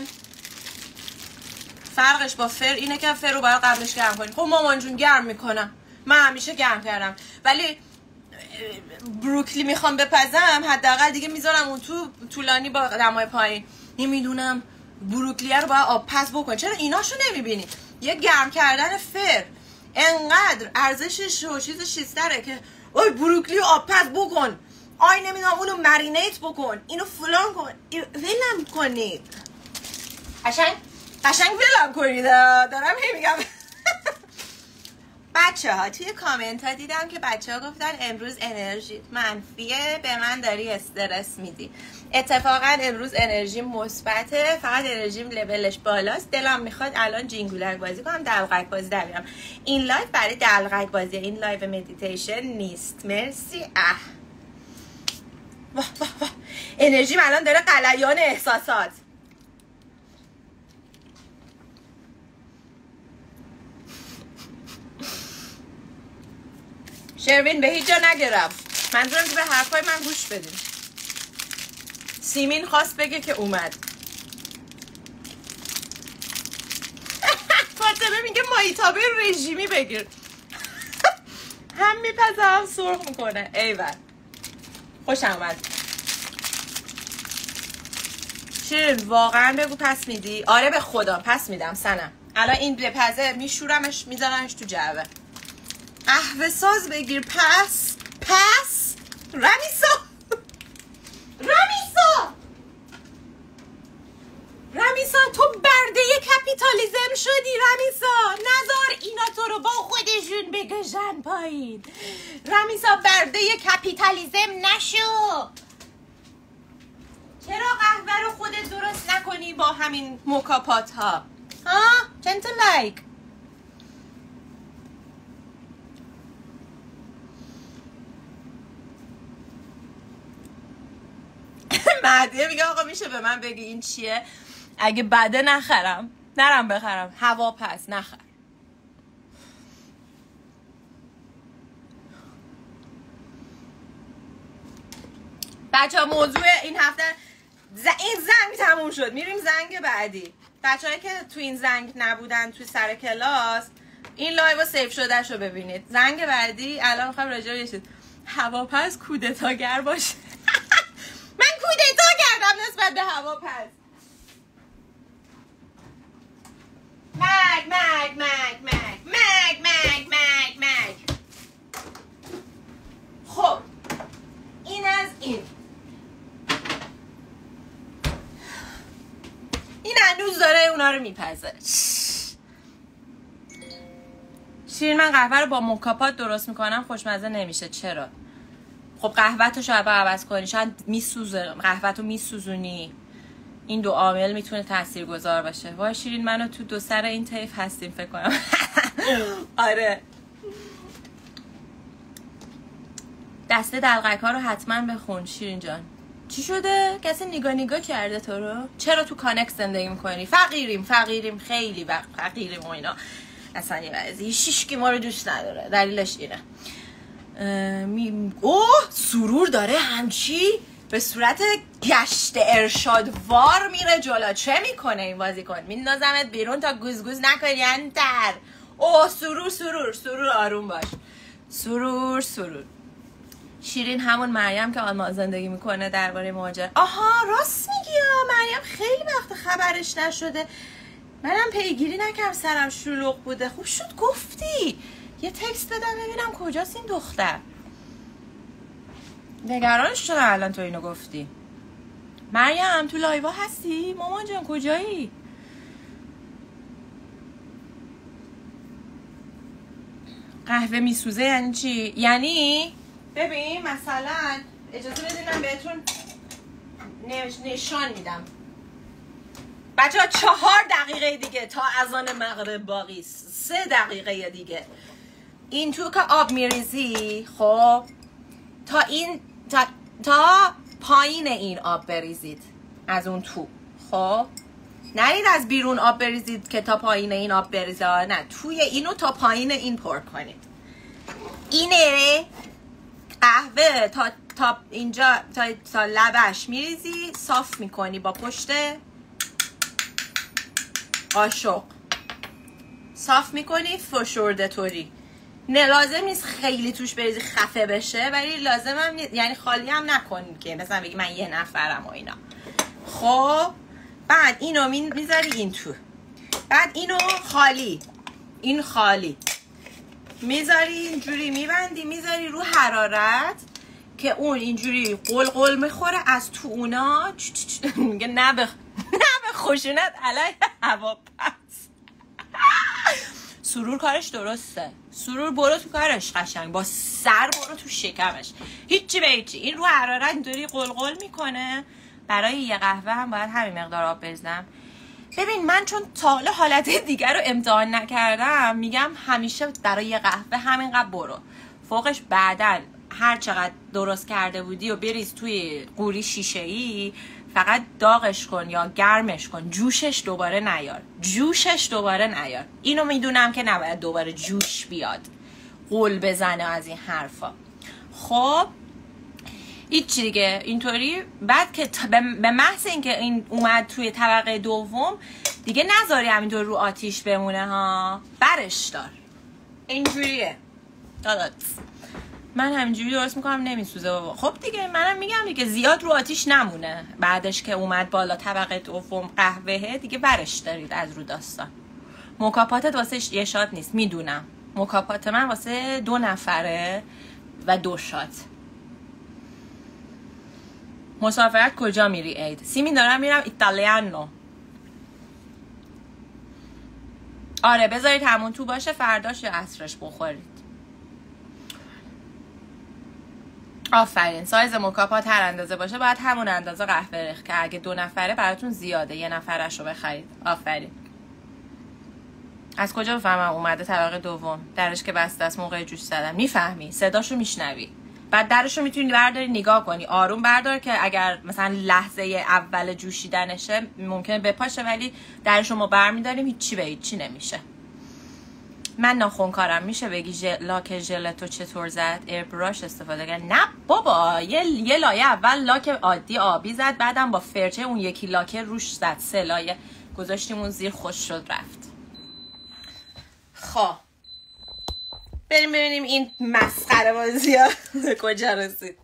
فرقش با فر اینه که فر رو باید قبلش گرم کنیم. خب مامان جون گرم میکنم، من همیشه گرم کردم، ولی بروکلی میخوام بپزم حداقل دیگه میذارم اون تو طولانی با دمای پایین. نمیدونم بروکلی رو باید آب پز بکن. چرا ایناشو نمیبینی؟ یه گرم کردن فر انقدر ارزشش و چیزش چیزتره که اوی بروکلی آب پز بکن، آی نمیدونم اونو مرینیت بکن، اینو فلان کن، ولم کنید. قشنگ قشنگ ولم کنید. دارم هی میگم. بچه ها توی کامنت ها دیدم که بچه ها گفتن امروز انرژی منفیه، به من داری استرس میدی. اتفاقا امروز انرژی مثبته، فقط انرژیم لولش بالاست. دلم میخواد الان جینگولک بازی کنم، دلقک بازی در بیارم. این لایو برای دلقک بازی، این لایو مدیتیشن نیست. مرسی. اه واه واه واه. انرژیم الان داره غلیان احساسات. شروین به هیچ جا نگرم. منظورم که به حرفای من گوش بدین. سیمین خواست بگه که اومد. فاطمه میگه مایتابه رژیمی بگیر. هم میپزه هم سرخ میکنه. ایول خوشم اومد. شیرین واقعا بگو پس میدی؟ آره به خدا پس میدم سنم. الان این بپزه میشورمش میذارمش تو جعبه. قهوه ساز بگیر. پس پس رمیسا رمیسا رمیسا تو برده کپیتالیزم شدی. رمیسا نذار اینا تو رو با خودشون بکشن پایین. رمیسا برده کپیتالیزم نشو. چرا قهوه رو خودت درست نکنی با همین مکاپات ها؟ ها؟ چند تا لایک؟ مهدیه میگه آقا میشه به من بگی این چیه؟ اگه بده نخرم، نرم بخرم. هوا پس نخر. بچه ها موضوع این هفته ز... این زنگ تموم شد. میریم زنگ بعدی. بچه هایی که تو این زنگ نبودن تو سر کلاس این لایو سیف شده شو ببینید. زنگ بعدی الان میخوایم راجع به یه چیز هواپس کودتاگر باشه. من کودتا کردم نسبت به هواپس. مگ مگ مگ مگ مگ مگ مگ مگ. خب این از این. این هنوز داره اونا رو میپزه. شیرین من قهوه رو با موکاپات درست میکنم خوشمزه نمیشه. چرا؟ خب قهوه تو شاید عوض کنی، شاید میسوزه، قهوه تو میسوزونی. این دو عامل میتونه تاثیرگذار باشه. وای شیرین منو تو دو سر این طیف هستیم فکر کنم. آره دسته دلقک ها رو حتما بخون شیرین جان. چی شده؟ کسی نگاه نگاه کرده تو رو؟ چرا تو کانکس زندگی میکنی؟ فقیریم فقیریم خیلی وقت فقیریم و اینا. اصلا یه وضعی شیشکی ما رو دوست نداره. دلیلش اینه. می... اوه سرور داره همچی به صورت گشت ارشادوار میره جلو. چه میکنه این بازیکن؟ میندازمت بیرون تا گوز گوز نکنی انتر. اوه سرور سرور سرور آروم باش. سرور سرور. شیرین همون مریم که آلمان زندگی میکنه درباره مهاجرت. آها راست میگی. مریم خیلی وقت خبرش نشده. منم پیگیری نکردم سرم شلوغ بوده. خوب شد گفتی. یه تکست بدم ببینم کجاست این دختر. نگرانش شدم الان تو اینو گفتی. مریم تو لایوا هستی؟ مامان جان کجایی؟ قهوه میسوزه یعنی چی؟ یعنی ببین مثلا اجازه بدینم بهتون نشان میدم. بچه ها چهار دقیقه دیگه تا اذان مغرب باقی است. سه دقیقه دیگه این تو که آب میریزی، خب تا این تا, تا پایین این آب بریزید از اون تو. خب نرید از بیرون آب بریزید که تا پایین این آب بریزید، نه توی اینو تا پایین این پر کنید. اینه قهوه تا تا اینجا تا, تا لبش میریزی، صاف میکنی با پشت قاشق، صاف میکنی فشرده طوری. نه لازم نیست خیلی توش بریزی خفه بشه، ولی لازم هم نیست یعنی خالی هم نکنی که مثلا بگی من یه نفرم و اینا. خب بعد اینو میذاری این تو، بعد اینو خالی، این خالی میذاری اینجوری میبندی، میذاری رو حرارت که اون اینجوری قل قل میخوره از تو اونا. میگه نه به نه به خشونت علیه هواپس. سرور کارش درسته. سرور برو تو کارش قشنگ، با سر برو تو شکمش، هیچی به هیچی. این رو حرارت اینطوری قل قل میکنه. برای یه قهوه هم باید همین مقدار آب بریزم. ببین من چون تا حالا حالت دیگر رو امتحان نکردم، میگم همیشه برای یه قهوه همینقدر برو. فوقش بعدن هر چقدر درست کرده بودی و بریز توی قوری شیشه‌ای، فقط داغش کن یا گرمش کن، جوشش دوباره نیار، جوشش دوباره نیار. اینو میدونم که نباید دوباره جوش بیاد، قول بزنه از این حرفا. خب هیچ دیگه اینطوری. بعد که به محض اینکه این اومد توی طبقه دوم دیگه نذاری همینطور رو آتیش بمونه ها، برش دار. اینجوریه دادات. من همینجوری درست میکنم نمیسوزه بابا. خب دیگه منم میگم دیگه زیاد رو آتیش نمونه. بعدش که اومد بالا طبقه دوم قهوهه دیگه برش دارید از رو داستان. مکافاتت واسه یه شات نیست، میدونم. مکافات من واسه دو نفره و دو شات. مسافرت کجا میری عید؟ سیمین دارم میرم ایتالیانو. آره بذارید همون تو باشه، فرداش یا عصرش بخورید. آفرین. سایز مکاپات هر اندازه باشه باید همون اندازه قهوه ریخت که اگه دو نفره براتون زیاده، یه نفرش رو بخرید. آفرین. از کجا بفهمم اومده طبقه دوم؟ درش که بسته است موقع جوش زدن. میفهمی، صداشو میشنوی. بعد درشو میتونی برداری نگاه کنی، آروم بردار که اگر مثلا لحظه اول جوشیدنشه ممکنه بپاشه، ولی درشو ما برمیداریم هیچی به هیچی نمیشه. من ناخنکارم، میشه بگی ژل لاک ژلتو چطور زد؟ ایر براش استفاده کرد؟ نه بابا، یه یه لایه اول لاک عادی آبی زد، بعدم با فرچه اون یکی لاک روش زد، سه لایه گذاشتیم اون زیر، خوش شد رفت. خب بریم ببینیم این مسخره بازی ها کجا رسید.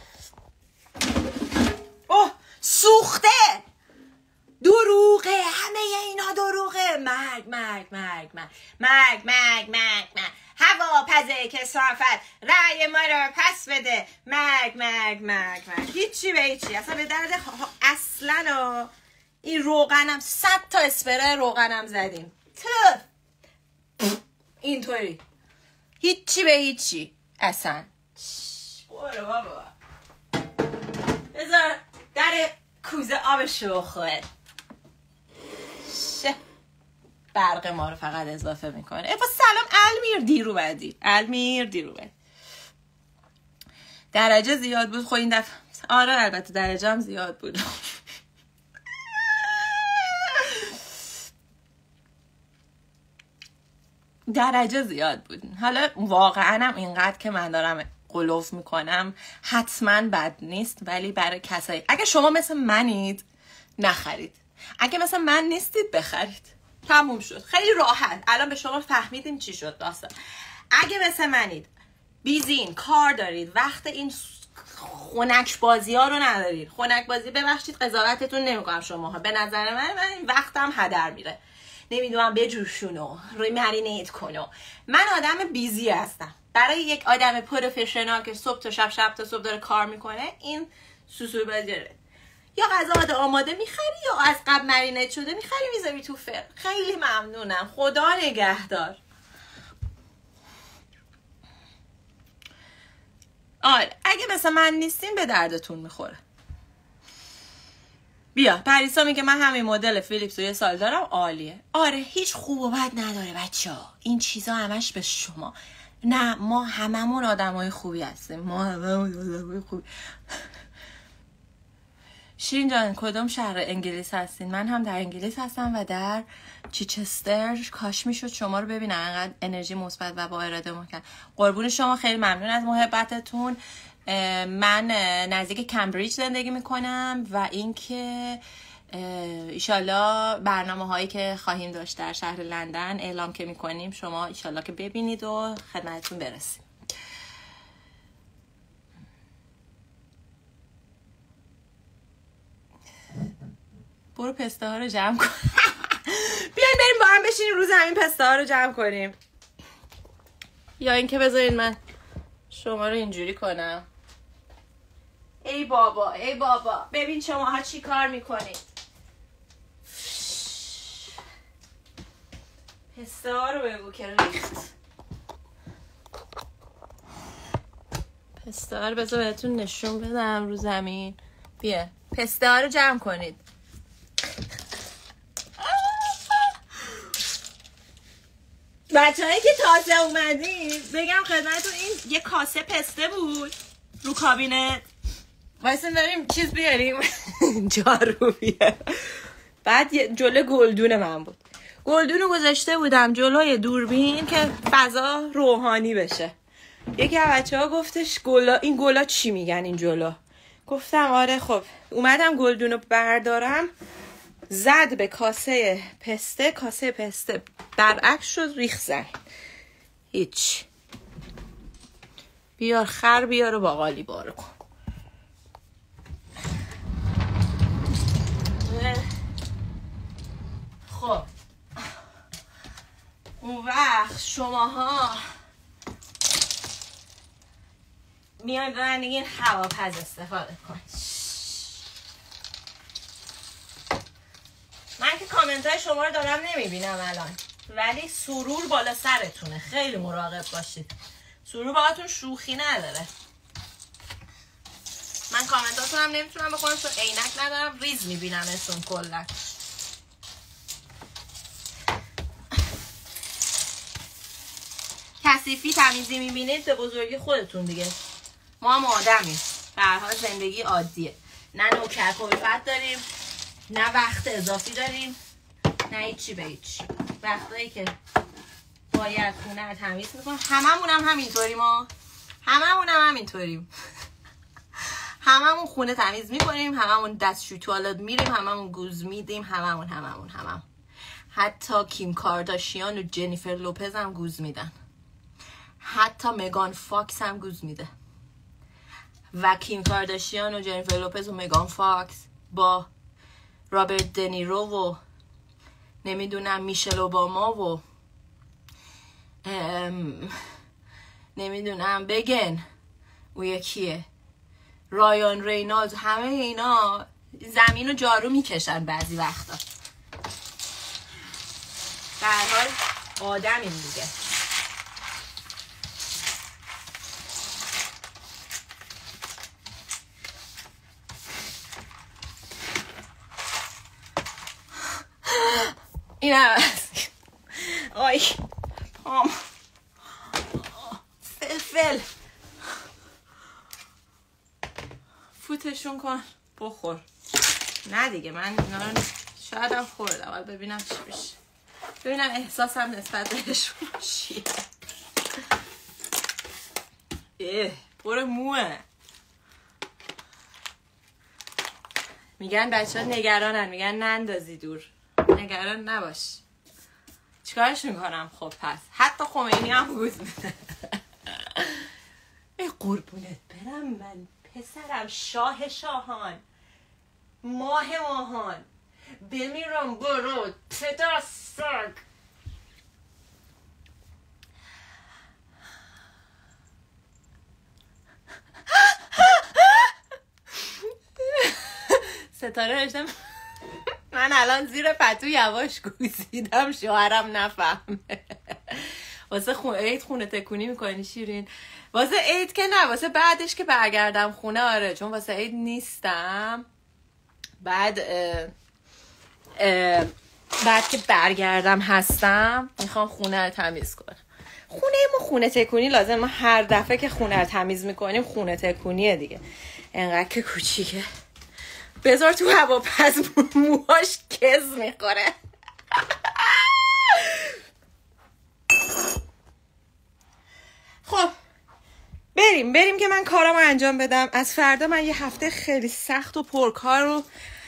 اوه سوخته، دروغه، همه اینا دروغه. مرگ مرگ مرگ مرگ مرگ مرگ مرگ مرگ هوا پزه کثافت، رأی ما رو پس بده. مرگ مرگ مرگ مرگ هیچی به هیچی، اصلا به درد اصلا. این روغنم صد تا اسپره روغنم زدیم تو اینطوری، هیچی به هیچی اصلا. برو بابا بذار در کوزه آبش رو بخوره. شه برق ما رو فقط اضافه میکنه. افا سلام المیر دیرو بدی، المیر دیرو بدی. درجه زیاد بود خب این دفعه. آره البته درجه هم زیاد بود. درجه زیاد بود. حالا واقعا هم اینقدر که من دارم قلوف میکنم حتما بد نیست، ولی برای کسایی اگه شما مثل منید نخرید، اگه مثل من نیستید بخرید. تموم شد. خیلی راحت. الان به شما فهمیدیم چی شد داستان. اگه مثل منید، بیزین، کار دارید، وقت این خنک بازی ها رو ندارید. خنک بازی ببخشید قضاوتتون نمیکنم شماها، به نظر من من این وقتم هدر میره. نمیدونم بجوشونو، روی مرینیت کنو. من آدم بیزی هستم. برای یک آدم پروفشنال که صبح تا شب شب تا صبح داره کار میکنه این سوسو بازیره. یا غذا آماده میخری یا از قبل مرینیت شده میخری میذاری تو فر. خیلی ممنونم. خدا نگهدار. آره اگه مثلا من نیستین به دردتون میخوره. بیا پریسا میگه من همین مدل فیلیپس رو یه سال دارم عالیه. آره هیچ خوب و بد نداره بچه‌ها، این چیزا همش به شما. نه ما هممون آدمای خوبی هستیم، ما هممون آدمای خوبی. شیرین جان کدوم شهر انگلیس هستین؟ من هم در انگلیس هستم و در چیچستر. کاش میشد شما رو ببینم، انقدر انرژی مثبت و با اراده محکم. قربون شما، خیلی ممنون از محبتتون. من نزدیک کمبریج زندگی میکنم و اینکه ایشالله برنامه هایی که خواهیم داشت در شهر لندن اعلام که میکنیم شما ایشالله که ببینید و خدمتتون برسیم. برو پسته ها رو جمع کن. بیاین بریم با هم بشینیم روز همین پسته ها رو جمع کنیم، یا اینکه بذارین من شما رو اینجوری کنم. ای بابا ای بابا ببین شما ها چی کار میکنید. پسته ها رو بگو که ریخت. پسته ها رو بذار بهتون نشون بدم رو زمین. بیا پسته ها رو جمع کنید. بچه هایی که تازه اومدین بگم خدمتتون این یه کاسه پسته بود رو کابینت. وایسن داریم چیز بیاریم جارو بیار. بعد جلو گلدون من بود، گلدون رو گذاشته بودم جلوی دوربین که فضا روحانی بشه. یکی از بچه ها گفتش گلا این گلا چی میگن این جلو؟ گفتم آره. خب اومدم گلدون رو بردارم، زد به کاسه پسته، کاسه پسته برعکس شد ریخ زمین. هیچ. بیار خر بیار و باقالی بارو کن. خب اون وقت شماها میان رنگین هواپز استفاده کنید. من که کامنت های شما رو دارم نمیبینم الان، ولی سرور بالا سرتونه، خیلی مراقب باشید. سرور باهاتون شوخی نداره. من کامنتاتون هم نمیتونم بخونم چون عینک ندارم، ریز میبینم اتون کلا. کثیفی تمیزی میبینید به بزرگی خودتون دیگه. ما هم آدمیم، به هر حال زندگی عادیه، نه نوکر کلفت داریم، نه وقت اضافی داریم، نه هیچی به هیچی. وقتایی که باید خونه رو تمیز میکنم. هممون هم همینطوریم ها، هممون هم همینطوریم. هممون خونه تمیز میکنیم، هممون دستشوی توالت میریم، هممون گوز میدیم، هممون هممون هممون. حتی کیم کارداشیان و جنیفر لوپز هم گوز میدن، حتی مگان فاکس هم گوز میده. و کیم کارداشیان و جنیفر لوپز و مگان فاکس با رابرت دنیرو و نمیدونم میشل اوباما و نمیدونم بگن او یکیه رایان رینالد، همه اینا زمین رو جارو میکشن بعضی وقتا. به هر حال آدمیم دیگه. این هم آی پام فلفل فوتشون کن بخور. نه دیگه من اینا رو شاید هم خوردم، ولی ببینم چی بشه، ببینم احساسم نسبت بهشون چیه. اه پر موه. میگن بچه ها نگرانن، میگن نندازی دور. نگران نباش. چیکارش میکنم؟ خب پس حتی خمینی هم گوز میده. ای قربونت برم من پسرم، شاه شاهان، ماه ماهان، بمیرم برو پدر سگ. ستاره رشتم من الان زیر پتو یواش گوزیدم شوهرم نفهمه. واسه خونه ایت خونه تکونی میکنی شیرین. واسه عید که نه، واسه بعدش که برگردم خونه. آره چون واسه عید نیستم. بعد اه اه بعد که برگردم هستم میخوام خونه رو تمیز کنم. خونه ما خونه تکونی لازم، ما هر دفعه که خونه رو تمیز میکنیم خونه تکونیه دیگه. انقدر که کوچیکه بذار تو هوا پس موهاش کز میخوره. خب بریم بریم که من کارامو انجام بدم. از فردا من یه هفته خیلی سخت و پرکار و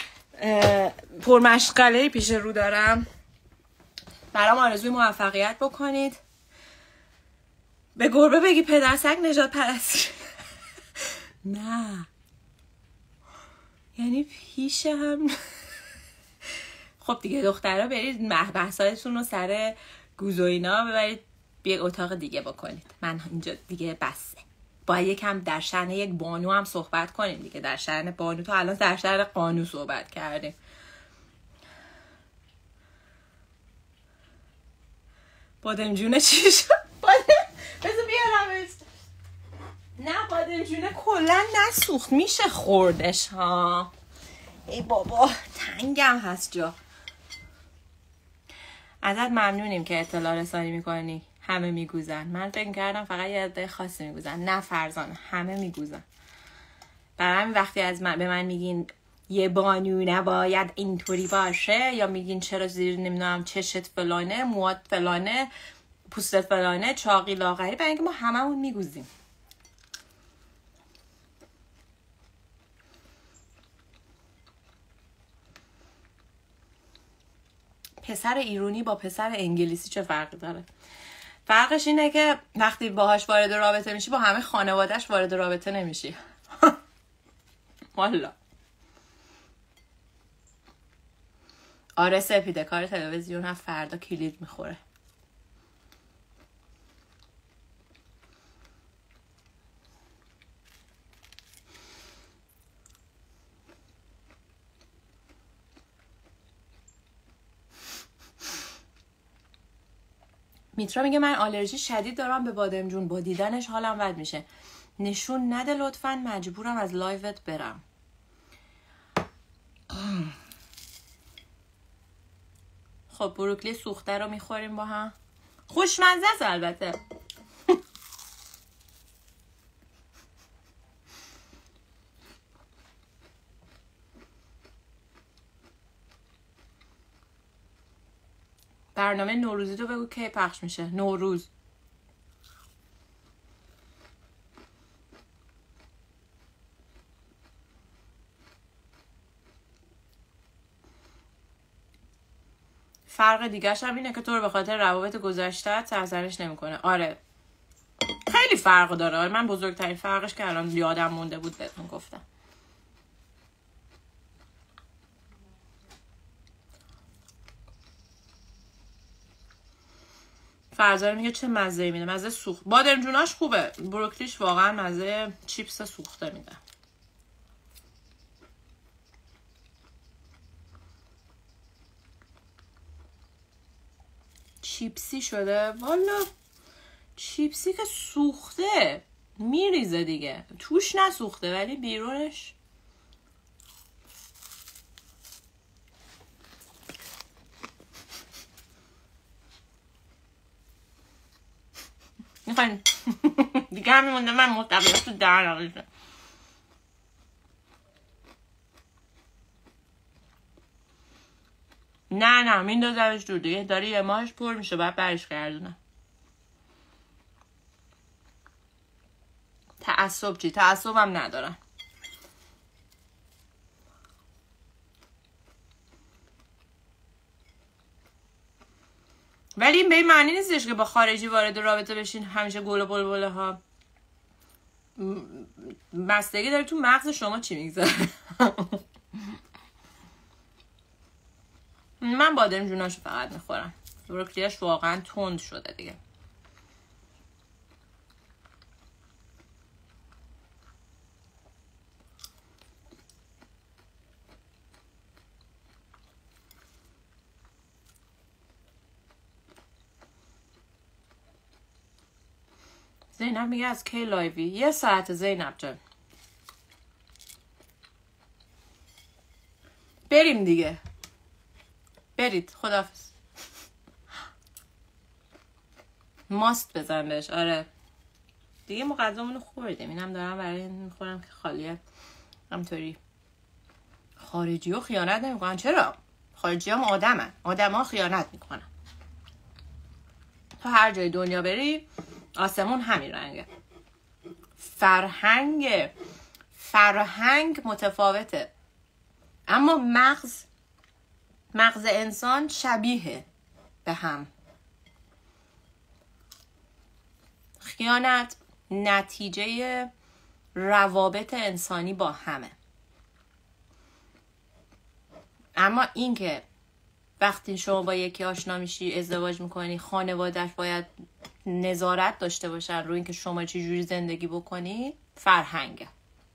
پرمشغله پیش رو دارم. برام آرزوی موفقیت بکنید. به گربه بگی پدرسگ نجات پرستی. نه یعنی پیش هم. خب دیگه دخترها برید بحثایتون رو سر گوز و اینا ببرید بیه اتاق دیگه بکنید. من اینجا دیگه بسه. باید یکم در شأن یک بانو هم صحبت کنیم دیگه. در شأن بانو تو الان در شأن قانون صحبت کردیم. بادمجونه چی شد؟ بادم بذار بیارمش. نه بادمجونه کلا نسوخت، میشه خوردش ها. ای بابا تنگم هست جا. ازت ممنونیم که اطلاع رسانی میکنی. همه میگوزن. من فکر کردم فقط یه عده خاصی میگوزن. نه فرزانه همه میگوزن. برای همین وقتی از من به من میگین یه بانو نباید اینطوری باشه، یا میگین چرا زیر نمیدونم چشت فلانه، موات فلانه، پوستت فلانه، چاقی لاغری، برای اینکه ما هممون میگوزیم. پسر ایرانی با پسر انگلیسی چه فرقی داره؟ فرقش اینه که وقتی باهاش وارد رابطه میشی با همه خانوادهش وارد رابطه نمیشی. والا. آره سپیده کار تلویزیون هم فردا کلید میخوره. میترا میگه من آلرژی شدید دارم به بادمجون، با دیدنش حالم بد میشه. نشون نده لطفاً، مجبورم از لایوت برم. خب بروکلی سوخته رو میخوریم با هم. خوشمزه است البته. برنامه نوروزی تو بگو کی پخش میشه. نوروز فرق دیگرش هم اینه که تو رو به خاطر روابط گذشته سرزنش نمیکنه. آره خیلی فرق داره. من بزرگترین فرقش که الان یادم مونده بود بهتون گفتم. فرزانه میگه چه مزه‌ای میده. مزه سوخت. بادمجوناش خوبه. بروکلیش واقعا مزه چیپس سوخته میده. چیپسی شده والا. چیپسی که سوخته میریزه دیگه، توش نسوخته ولی بیرونش. میخواین دیگه همین مونده من مطبقه تو در نقیشه. نه نه میندازمش دور دیگه. داره یه ماهش پر میشه باید برش گردونم. تعصب چی؟ تعصبم ندارم. ولی این به این معنی نیستش که با خارجی وارد رابطه بشین همیشه گل و بلبله ها. بستگی داره تو مغز شما چی میگذاره. من بادمجوناشو فقط میخورم. بروکلیاش واقعا تند شده دیگه. زینب میگه از کی لایوی؟ یه ساعت زینب جان. بریم دیگه، برید، خداحافظ. ماست بزن بهش. آره دیگه ما غذامونو خوردیم، اینم دارم برای این میخورم که خالیه. همطوری خارجی ها خیانت نمیکنن. چرا؟ خارجی هم آدمن، آدم ها خیانت میکنن. تو هر جای دنیا بری آسمون همین رنگه. فرهنگ فرهنگ متفاوته، اما مغز مغز انسان شبیه به هم. خیانت نتیجه روابط انسانی با همه. اما اینکه وقتی شما با یکی آشنا میشی، ازدواج میکنی، خانواده‌اش باید نظارت داشته باشن روی اینکه شما چه جوری زندگی بکنی، فرهنگه.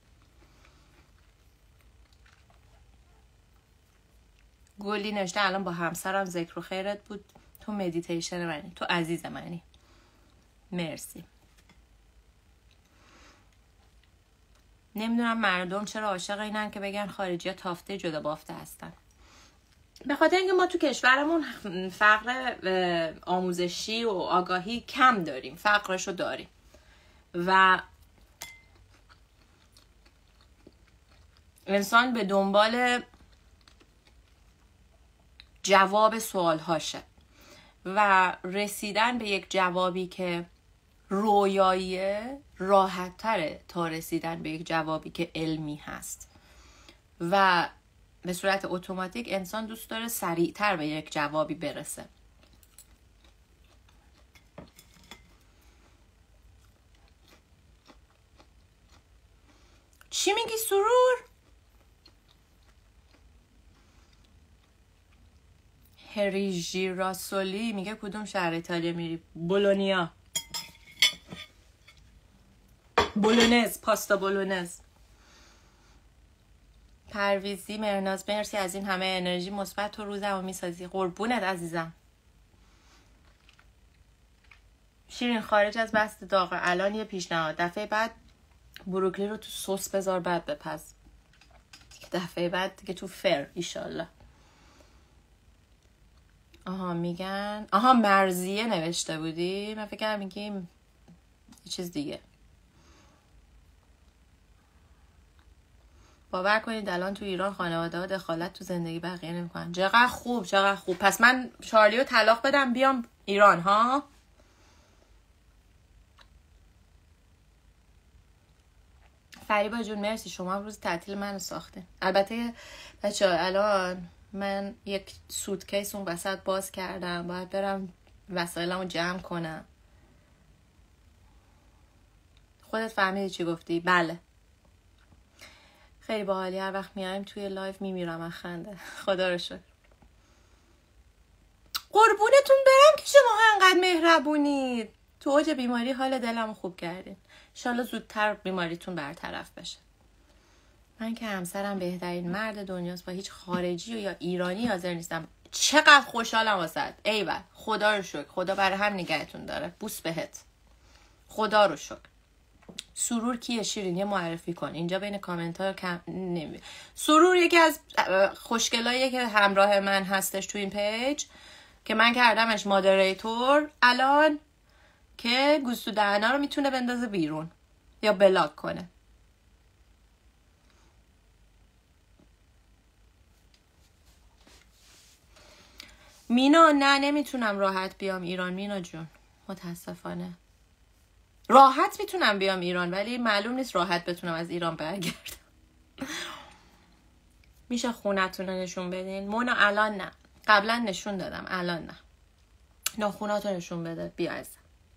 گلی نوشته الان با همسرم ذکر و خیرت بود، تو مدیتیشن منی، تو عزیز منی. مرسی. نمیدونم مردم چرا عاشق اینن که بگن خارجی ها تافته جدا بافته هستن. به خاطر اینکه ما تو کشورمون فقر آموزشی و آگاهی کم داریم، فقرشو داریم و انسان به دنبال جواب سوالهاشه و رسیدن به یک جوابی که رویاییه راحت تره تا رسیدن به یک جوابی که علمی هست و به صورت اتوماتیک انسان دوست داره سریعتر به یک جوابی برسه. چی میگی سرور؟ هریژی راسولی میگه کدوم شهر ایتالیا میری؟ بولونیا. بولونز، پاستا بولونز. پرویزی مرناز مرسی از این همه انرژی مثبت تو روزمو میسازی. قربونت عزیزم. شیرین خارج از بست داغ الان یه پیشنهاد، دفعه بعد بروکلی رو تو سس بذار بعد بپز. دفعه بعد دیگه تو فر ایشالله. آها میگن آها مرزیه نوشته بودی، من فکر میگیم یه چیز دیگه. باور کنید الان تو ایران خانواده ها دخالت تو زندگی بقیه نمیکنن. چقدر خوب، چقدر خوب. پس من چارلیو طلاق بدم بیام ایران ها. فریبا جون مرسی، شما روز تعطیل منو ساختین. البته بچه‌ها الان من یک سوتکیس اون وسط باز کردم، باید برم وسایلمو جمع کنم. خودت فهمیدی چی گفتی؟ بله خیلی باحالی. هر وقت میایم توی لایو میمیرم از خنده. خدا رو شکر. قربونتون برم که شما انقدر مهربونید. تو اوج بیماری حال دلمو خوب کردین. انشالله زودتر بیماریتون برطرف بشه. من که همسرم بهترین مرد دنیاست، با هیچ خارجی و یا ایرانی حاضر نیستم. چقدر خوشحالم واسط. ایول خدا رو شکر. خدا برای هم نگهتون داره. بوس بهت. خدا رو شکر. سرور کیه شیرین؟ یه معرفی کن. اینجا بین کامنت ها کم نمی. سرور یکی از خوشگلاییه که همراه من هستش تو این پیج که من کردمش مادریتور الان، که گوشت دهنا رو میتونه بندازه بیرون یا بلاک کنه. مینا نه نمیتونم راحت بیام ایران مینا جون، متاسفانه. راحت میتونم بیام ایران ولی معلوم نیست راحت بتونم از ایران برگردم. میشه خونتون رو نشون بدین؟ مونا الان نه، قبلا نشون دادم الان نه. نه خونتو نشون بده بیا ازم.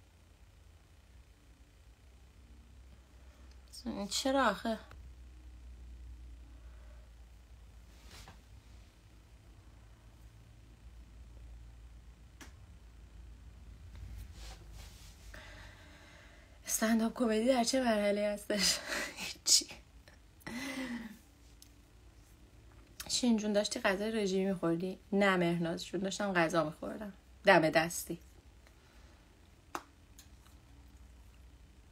چرا آخه؟ استندآپ کمدی در چه مرحله هستش؟ هیچی. شین جون داشتی غذای رژیمی میخوردی؟ نه مهناز جون داشتم غذا میخوردم دم دستی.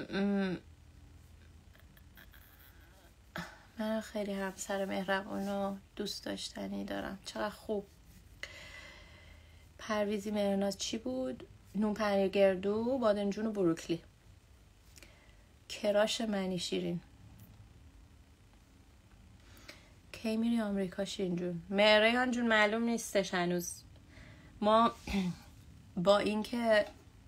من خیلی همسر مهربون و دوست داشتنی دارم. چقدر خوب. پرویزی مرناز چی بود؟ نون پنیر گردو، بادمجون و بروکلی. کراش منی شیرین. کی میری آمریکا شیرین جون؟ ریحان جون معلوم نیستش هنوز. ما با اینکه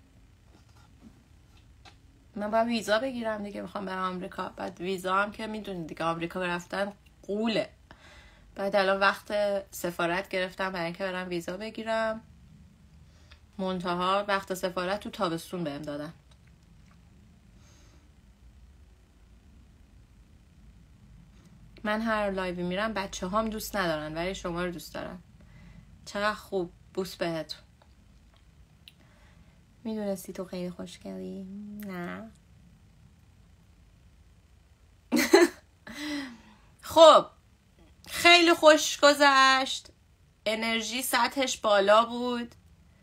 من باید ویزا بگیرم دیگه، میخوام برم آمریکا. بعد ویزا هم که میدونید دیگه آمریکا رفتن قوله. بعد الان وقت سفارت گرفتم برای اینکه برم ویزا بگیرم. منتها وقت سفارت تو تابستون بهم دادن. من هر لایوی میرم بچه هام دوست ندارن ولی شما رو دوست دارن. چقدر خوب. بوس بهتون. میدونستی تو خیلی خوشگلی؟ نه. خب خیلی خوش گذشت. انرژی سطحش بالا بود.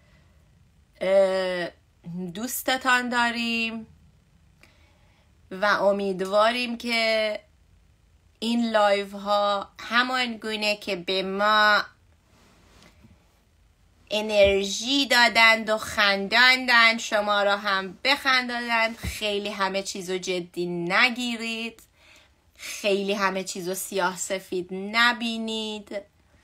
دوستتان داریم و امیدواریم که این لایو ها همان گونه که به ما انرژی دادند و خنداندند شما را هم بخنداندند. خیلی همه چیزو جدی نگیرید، خیلی همه چیزو سیاه سفید نبینید،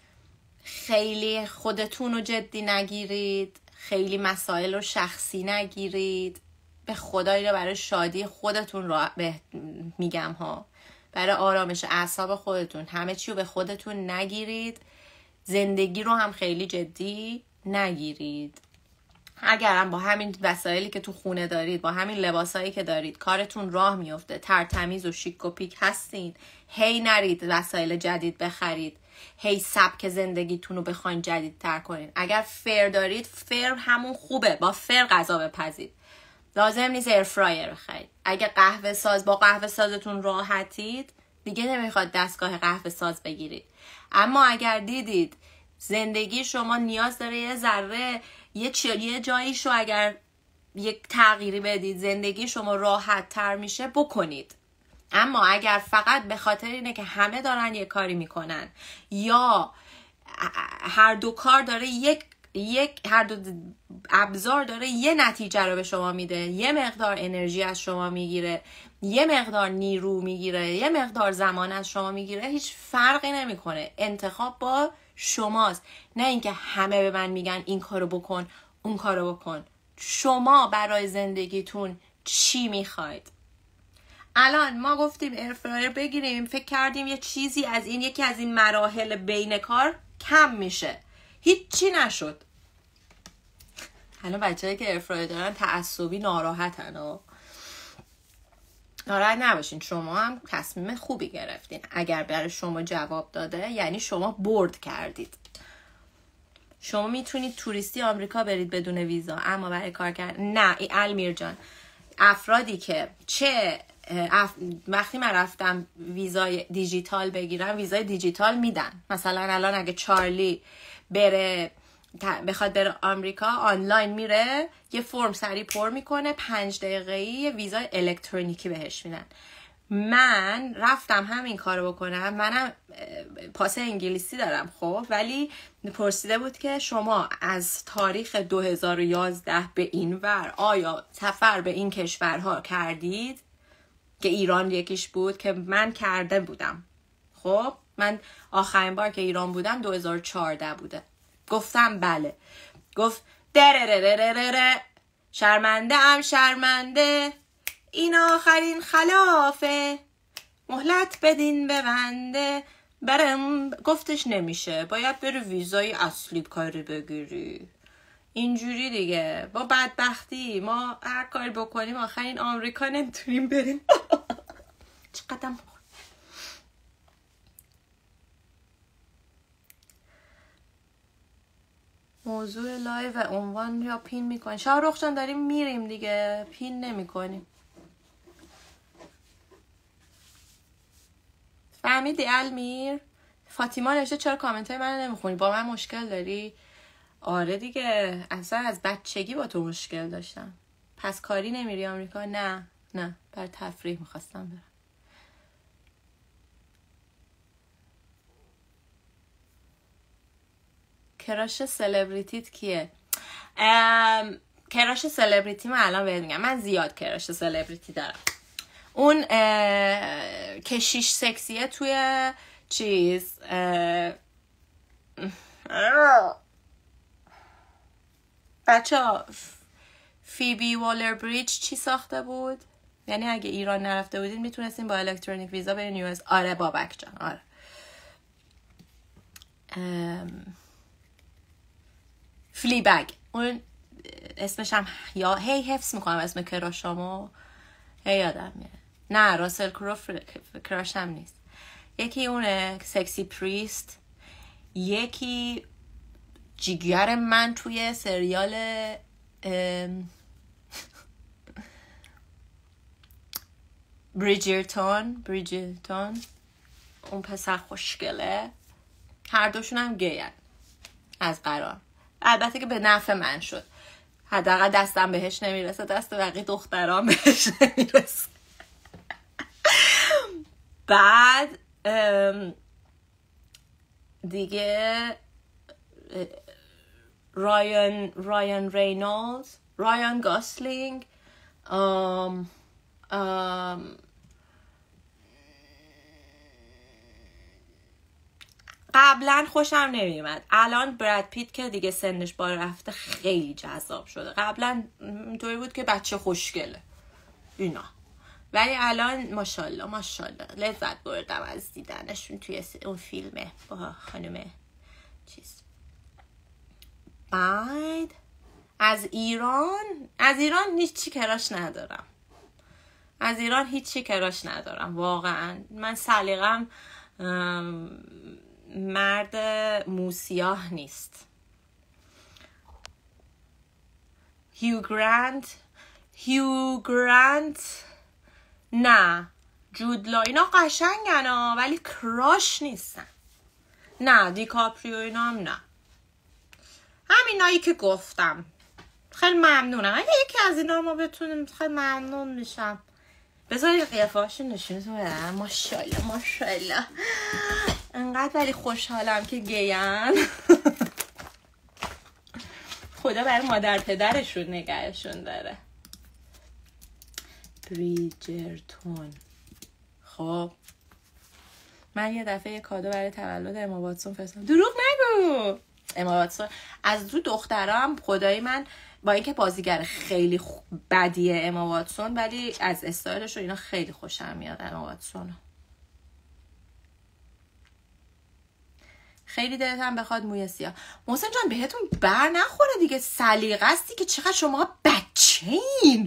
خیلی خودتون رو جدی نگیرید، خیلی مسائل رو شخصی نگیرید. به خدای را برای شادی خودتون را به میگم ها، برای آرامش اعصاب خودتون همه چی رو به خودتون نگیرید. زندگی رو هم خیلی جدی نگیرید. اگرم با همین وسایلی که تو خونه دارید، با همین لباسایی که دارید کارتون راه میفته، ترتمیز و شیک و پیک هستین، هی نرید وسایل جدید بخرید، هی سبک زندگیتون رو بخواین جدید تر کنین. اگر فر دارید، فر همون خوبه، با فر غذا بپزید. لازم نیست ایر فرایر بخرید. اگه قهوه ساز با قهوه سازتون راحتید، دیگه نمیخواد دستگاه قهوه ساز بگیرید. اما اگر دیدید زندگی شما نیاز داره یه ذره یه چیه یه جاییشو اگر یک تغییری بدید زندگی شما راحت تر میشه، بکنید. اما اگر فقط به خاطر اینه که همه دارن یه کاری میکنن یا هر دو کار داره یک یک هر دو ابزار داره یه نتیجه رو به شما میده، یه مقدار انرژی از شما میگیره، یه مقدار نیرو میگیره، یه مقدار زمان از شما میگیره، هیچ فرقی نمیکنه. انتخاب با شماست، نه اینکه همه به من میگن این کارو بکن اون کارو بکن. شما برای زندگیتون چی میخواید؟ الان ما گفتیم ایرفرایر بگیریم، فکر کردیم یه چیزی از این یکی از این مراحل بین کار کم میشه، هیچی نشد. الان بچه‌ای که ایرفرایر دارن تعصبی ناراحتن و ناراحت نباشین، شما هم تصمیم خوبی گرفتین. اگر برای شما جواب داده یعنی شما برد کردید. شما میتونید توریستی آمریکا برید بدون ویزا، اما برای کار کردن نه. المیر جان، افرادی که چه اف... وقتی من رفتم ویزای دیجیتال بگیرم، ویزای دیجیتال میدن. مثلا الان اگه چارلی بره بخواد بره آمریکا، آنلاین میره یه فرم سری پر میکنه، پنج دقیقه‌ای یه ویزای الکترونیکی بهش میدن. من رفتم همین کارو بکنم. منم پاس انگلیسی دارم خب، ولی پرسیده بود که شما از تاریخ دو هزار و یازده به این ور آیا سفر به این کشورها کردید؟ که ایران یکیش بود که من کرده بودم. خب من آخرین بار که ایران بودم دو هزار و چهارده بوده. گفتم بله. گفت درررررره شرمنده ام شرمنده، این آخرین خلافه، مهلت بدین ببنده. برم گفتش نمیشه، باید بری ویزای اصلی کاری بگیری. اینجوری دیگه با بدبختی ما هر کاری بکنیم آخرین آمریکا نمیتونیم بریم. چقدر موضوع لایو و عنوان یا پین میکنی؟ شاهرخ جان داریم میریم دیگه، پین نمیکنیم. فهمیدی المیر؟ فاطیما نوشته چرا کامنت های من نمیخونی؟ با من مشکل داری؟ آره دیگه، اصلا از بچگی با تو مشکل داشتم. پس کاری نمیری آمریکا؟ نه. نه بر تفریح میخواستم برم. کراش سلبریتیت کیه؟ ام... کراش سلبریتی من الان بهت میگم. من زیاد کراش سلبریتی دارم. اون اه... کشیش سکسیه توی چیز اه... بچه ها فیبی والر بریج چی ساخته بود؟ یعنی اگه ایران نرفته بودین میتونستین با الکترونیک ویزا برین یو اس. آره بابک جان آره. ام... فلی بگ اون اسمش هم یا هی حفظ میکنم اسم کراشامو هی یادم میره. نه راسل کرو کراش هم نیست. یکی اونه سکسی پریست، یکی جیگر من توی سریال بریجرتون بریجرتون اون پسر خوشگله. هر دوشون هم گیان از قرار. البته که به نفع من شد. حداقل دستم بهش نمیرسه، دست بقیه دخترام بهش نمیرسه. بعد دیگه رایان رایان رینولدز، رایان گاسلینگ، ام ام قبلا خوشم نمیومد. الان براد پیت که دیگه سنش بالا رفته خیلی جذاب شده. قبلا اینطوری بود که بچه خوشگله اینا، ولی الان ماشاءالله ماشاءالله لذت بردم از دیدنشون توی اون فیلمه با خانم چیز. بعد از ایران از ایران هیچی کراش ندارم. از ایران هیچی کراش ندارم واقعا. من سلیقم مرد موسیاه نیست. هیو گرانت هیو گرانت نه. جودلا اینا قشنگن ها ولی کراش نیستن. نه دیکاپریو اینا هم نه. همینایی که گفتم. خیلی ممنونم. اگه یکی از اینا ما بتونیم خیلی ممنون میشم. بذارید قیافه هاشون نشونتون بدم. ماشاءالله ماشاءالله انقدر ولی خوشحالم که گیان. خدا برای مادر پدرشون نگهشون داره. بریجرتون. خب من یه دفعه یه کادو برای تولد اما واتسون فرستادم. دروغ نگو. اما واتسون از رو دخترام خدای من با اینکه بازیگر خیلی بدیه اما واتسون، ولی از استایلش و اینا خیلی خوشم میاد اما واتسون. خیلی دلت هم بخواد موی سیاه. محسن جان بهتون بر نخوره دیگه. سلیقه است دیگه. چقدر شما بچه‌ین.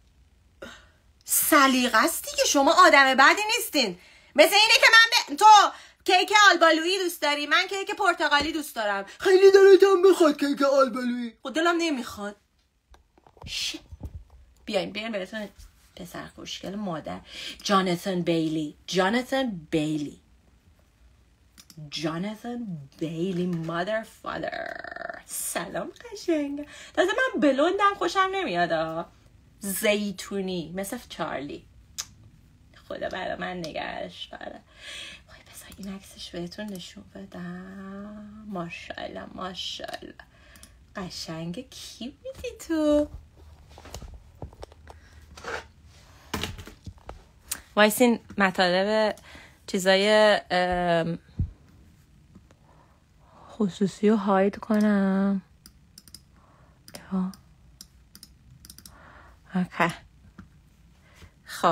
سلیقه است دیگه. شما آدم بدی نیستین. مثل اینه که من ب... تو کیک آلبالویی دوست داری، من کیک پرتقالی دوست دارم. خیلی دلت هم بخواد کیک آلبالویی. خود دلم نمیخواد. ش... بیاین بیاین براتون پسر خوشگل مادر. جاناتان بیلی. جاناتان بیلی. جاناتان بیلی مادر فادر. سلام قشنگ. تازه من بلوندم خوشم نمیاد. زیتونی مثل چارلی. خدا برای من نگهش داره. وای بذار این عکسش بهتون نشون بدم. ماشاءالله ماشاءالله قشنگ. کی بودی تو؟ وایسین مطالب چیزای خصوصی رو هاید کنم. اوکی خب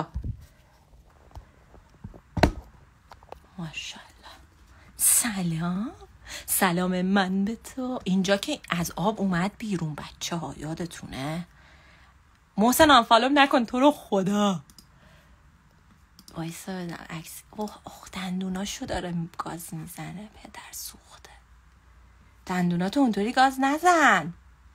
ماشاءالله. سلام سلام من به تو. اینجا که از آب اومد بیرون بچه ها یادتونه. محسن آنفالوم نکن تو رو خدا. وایسا بدم عکس. اوه اوه دندوناشو داره گاز میزنه. پدر سوخته. دندوناتو اونطوری گاز نزن.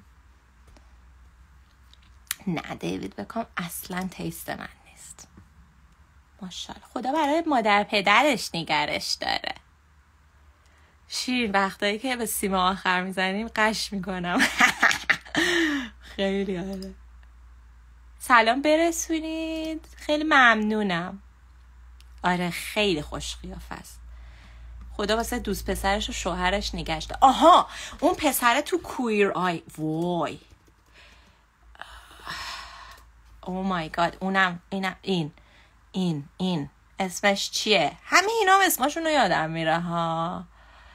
نه دیوید بکام اصلا تیست من نیست. ماشاءالله خدا برای مادر پدرش نگرش داره. شیر وقتایی که به سیما آخر میزنیم قش میکنم. خیلی حاله. سلام برسونید. خیلی ممنونم. آره خیلی خوش قیافه است. خدا واسه دوست پسرش و شوهرش نگشته. آها اون پسره تو کویر آی وای او مای گاد اونم اینم این این این اسمش چیه؟ همه اینا هم اسمشون رو یادم میره ها.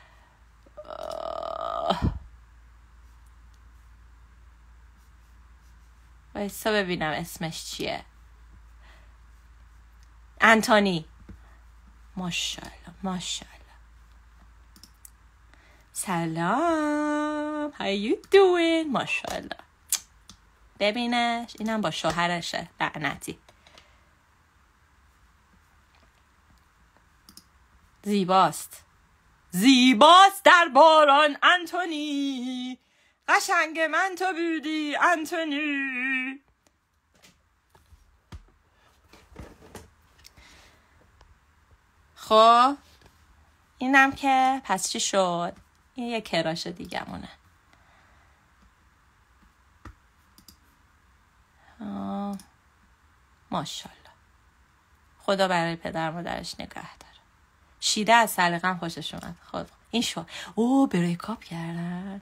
وایسا ببینم اسمش چیه. انتونی. ماشاءالله ماشاءالله. سلام. How you doing؟ ماشاءالله. ببینش اینم با شوهرشه لعنتی. زیباست زیباست در باران انتونی، قشنگ من تو بودی انتونی. خب اینم که پس چی شد؟ این یه کراش دیگه مونه. ماشاءالله خدا برای پدر مادرش نگه داره. شیده از سلیقه‌ام خوشش اومد. خب این شو او بریکاپ کردن.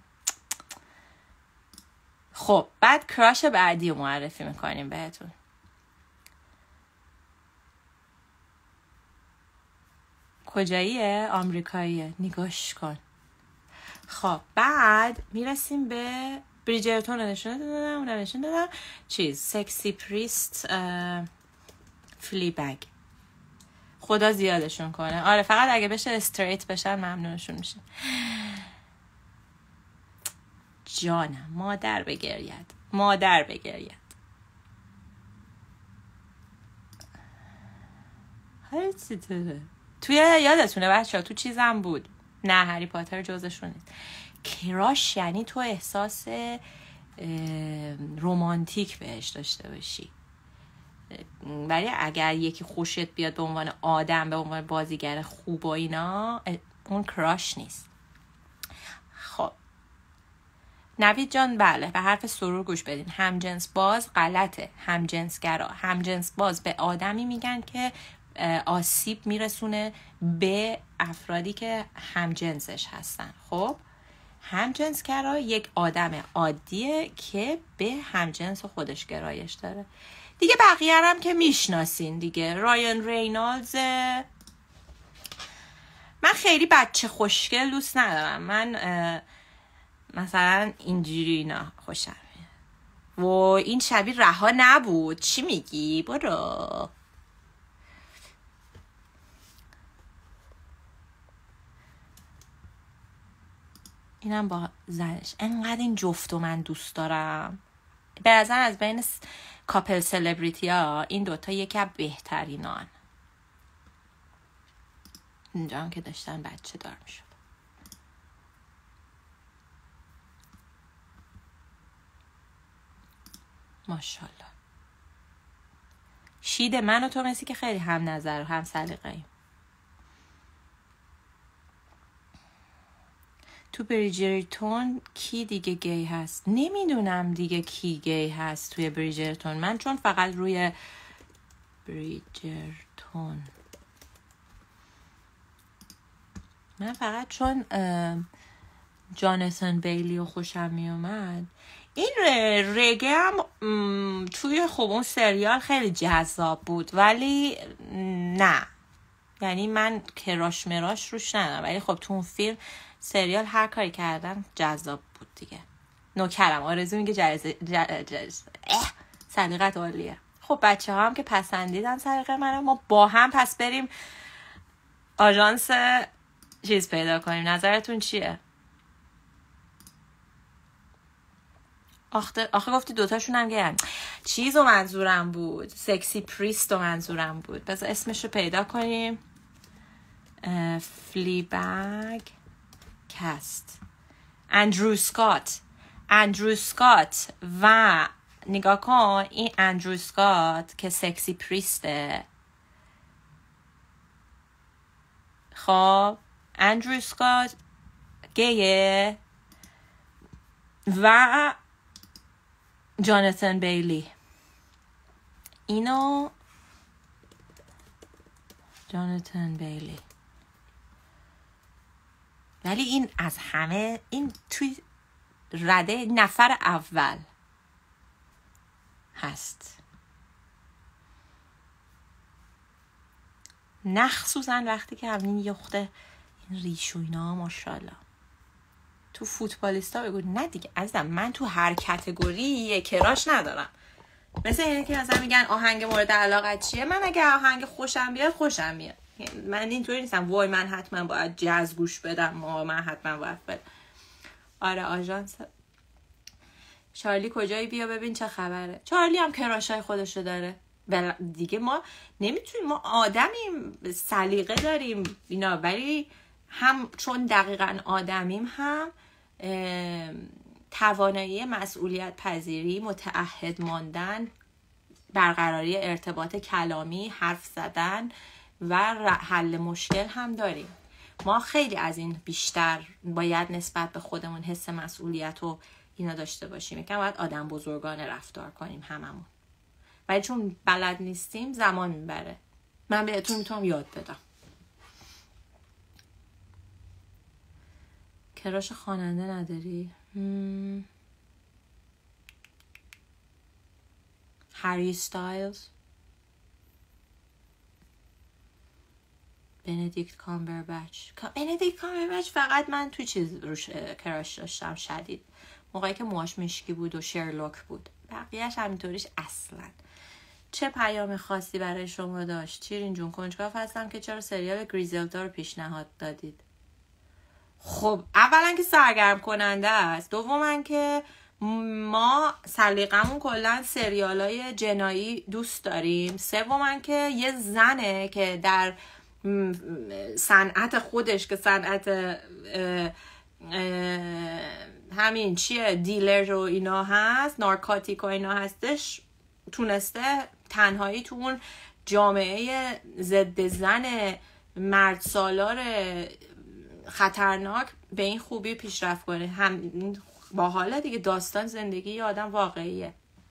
خب بعد کراش بعدی رو معرفی میکنیم بهتون. کجاییه؟ آمریکاییه. نگاش کن. خب بعد میرسیم به بریجرتون رو نشون دادم. اون رو نشون دادم چیز سکسی پریست فلی بگ. خدا زیادشون کنه. آره فقط اگه بشه استریت بشن ممنونشون میشه. جانم مادر بگرید مادر بگرید. هر چی توه توی یادتونه بچه ها تو چیزم بود. نه هری پاتر جزشون نیست. کراش یعنی تو احساس رومانتیک بهش داشته باشی، ولی اگر یکی خوشت بیاد به عنوان آدم، به عنوان بازیگر خوب و اینا، اون کراش نیست. خب نوید جان بله به حرف سرور گوش بدین. همجنس باز غلطه. همجنسگرا همجنس باز به آدمی میگن که آسیب میرسونه به افرادی که همجنسش هستن. خب همجنسگرا یک آدم عادیه که به همجنس خودش گرایش داره دیگه. بقیه هم که میشناسین دیگه. رایان رینالدز. من خیلی بچه خوشگل دوست ندارم. من مثلا اینجوری نه خوشم. و این شبیه رها نبود. چی میگی؟ برو. اینم با زنش. انقدر این جفتو من دوست دارم. به نظر از بین کاپل سلبریتی ها این دوتا یکی از بهترینان. اینجا هم که داشتن بچه دار می شد. ماشاءالله. شید من و تو مثل که خیلی هم نظر و هم سلیقه ایم. تو بریجرتون کی دیگه گی هست؟ نمیدونم دیگه کی گی هست توی بریجرتون. من چون فقط روی بریجرتون من فقط چون جانسون بیلی و خوشم می اومد. این رگه هم توی خب اون سریال خیلی جذاب بود، ولی نه یعنی من کراش مراش روش ندارم، ولی خب تو اون فیلم سریال هر کاری کردن جذاب بود دیگه. نوکرم آرزو میگه جرزه جرزه سلیقت عالیه. خب بچه ها هم که پسندیدن سلیقه منو، ما با هم پس بریم آژانس چیز پیدا کنیم. نظرتون چیه؟ آخه آخه گفتی دوتاشون هم گرن. چیز و منظورم بود سکسی پریست و منظورم بود. بذار اسمش رو پیدا کنیم. فلیبگ کست. اندرو سکات. اندرو سکات و نگاه کن این اندرو سکات که سکسی پریسته. خب اندرو سکات گیه و جاناتان بیلی. اینو جاناتان بیلی. ولی این از همه، این توی رده نفر اول هست، مخصوصا وقتی که همین یخته این ریش و اینا ماشاءالله. تو فوتبالیستا بگو نه دیگه عزیزم، من تو هر کتگوری یک کراش ندارم. مثل اینه که مثلا میگن آهنگ مورد علاقت چیه، من اگه آهنگ خوشم بیاد خوشم میاد. من اینطوری نیستم وای من حتما باید جاز گوش بدم و من حتما باید بدم. آره آژانس چارلی کجایی بیا ببین چه خبره. چارلی هم کراشای خودشو داره دیگه. ما نمیتونیم، ما آدمیم، سلیقه داریم اینا، ولی هم چون دقیقاً آدمیم هم توانایی مسئولیت پذیری، متعهد ماندن، برقراری ارتباط کلامی، حرف زدن و حل مشکل هم داریم. ما خیلی از این بیشتر باید نسبت به خودمون حس مسئولیت و اینا داشته باشیم. یکم باید آدم بزرگانه رفتار کنیم هممون، ولی چون بلد نیستیم زمان میبره. من بهتون میتونم یاد بدم. کراش خواننده نداری؟ هم. هری ستایلز، بندیکت کامبربچ. بندیکت کامبربچ فقط من توی چیز روش کراش داشتم شدید، موقعی که موهاش مشکی بود و شرلوک بود. بقیهش همینطوریش اصلا. چه پیام خاصی برای شما داشت؟ چیرین جون کنجکاو هستم که چرا سریال گریزلدا رو پیشنهاد دادید. خب اولا که سرگرم کننده است، دوما که ما سلیقمون کلا سریالای جنایی دوست داریم، سوما که یه زنه که در صنعت خودش که صنعت همین چیه دیلر و اینا هست، نارکاتیک و اینا هستش، تونسته تنهایی تو اون جامعه ضد زن مرد سالار خطرناک به این خوبی پیشرفت کنه. هم با حالا دیگه داستان زندگی یه آدم واقعیه.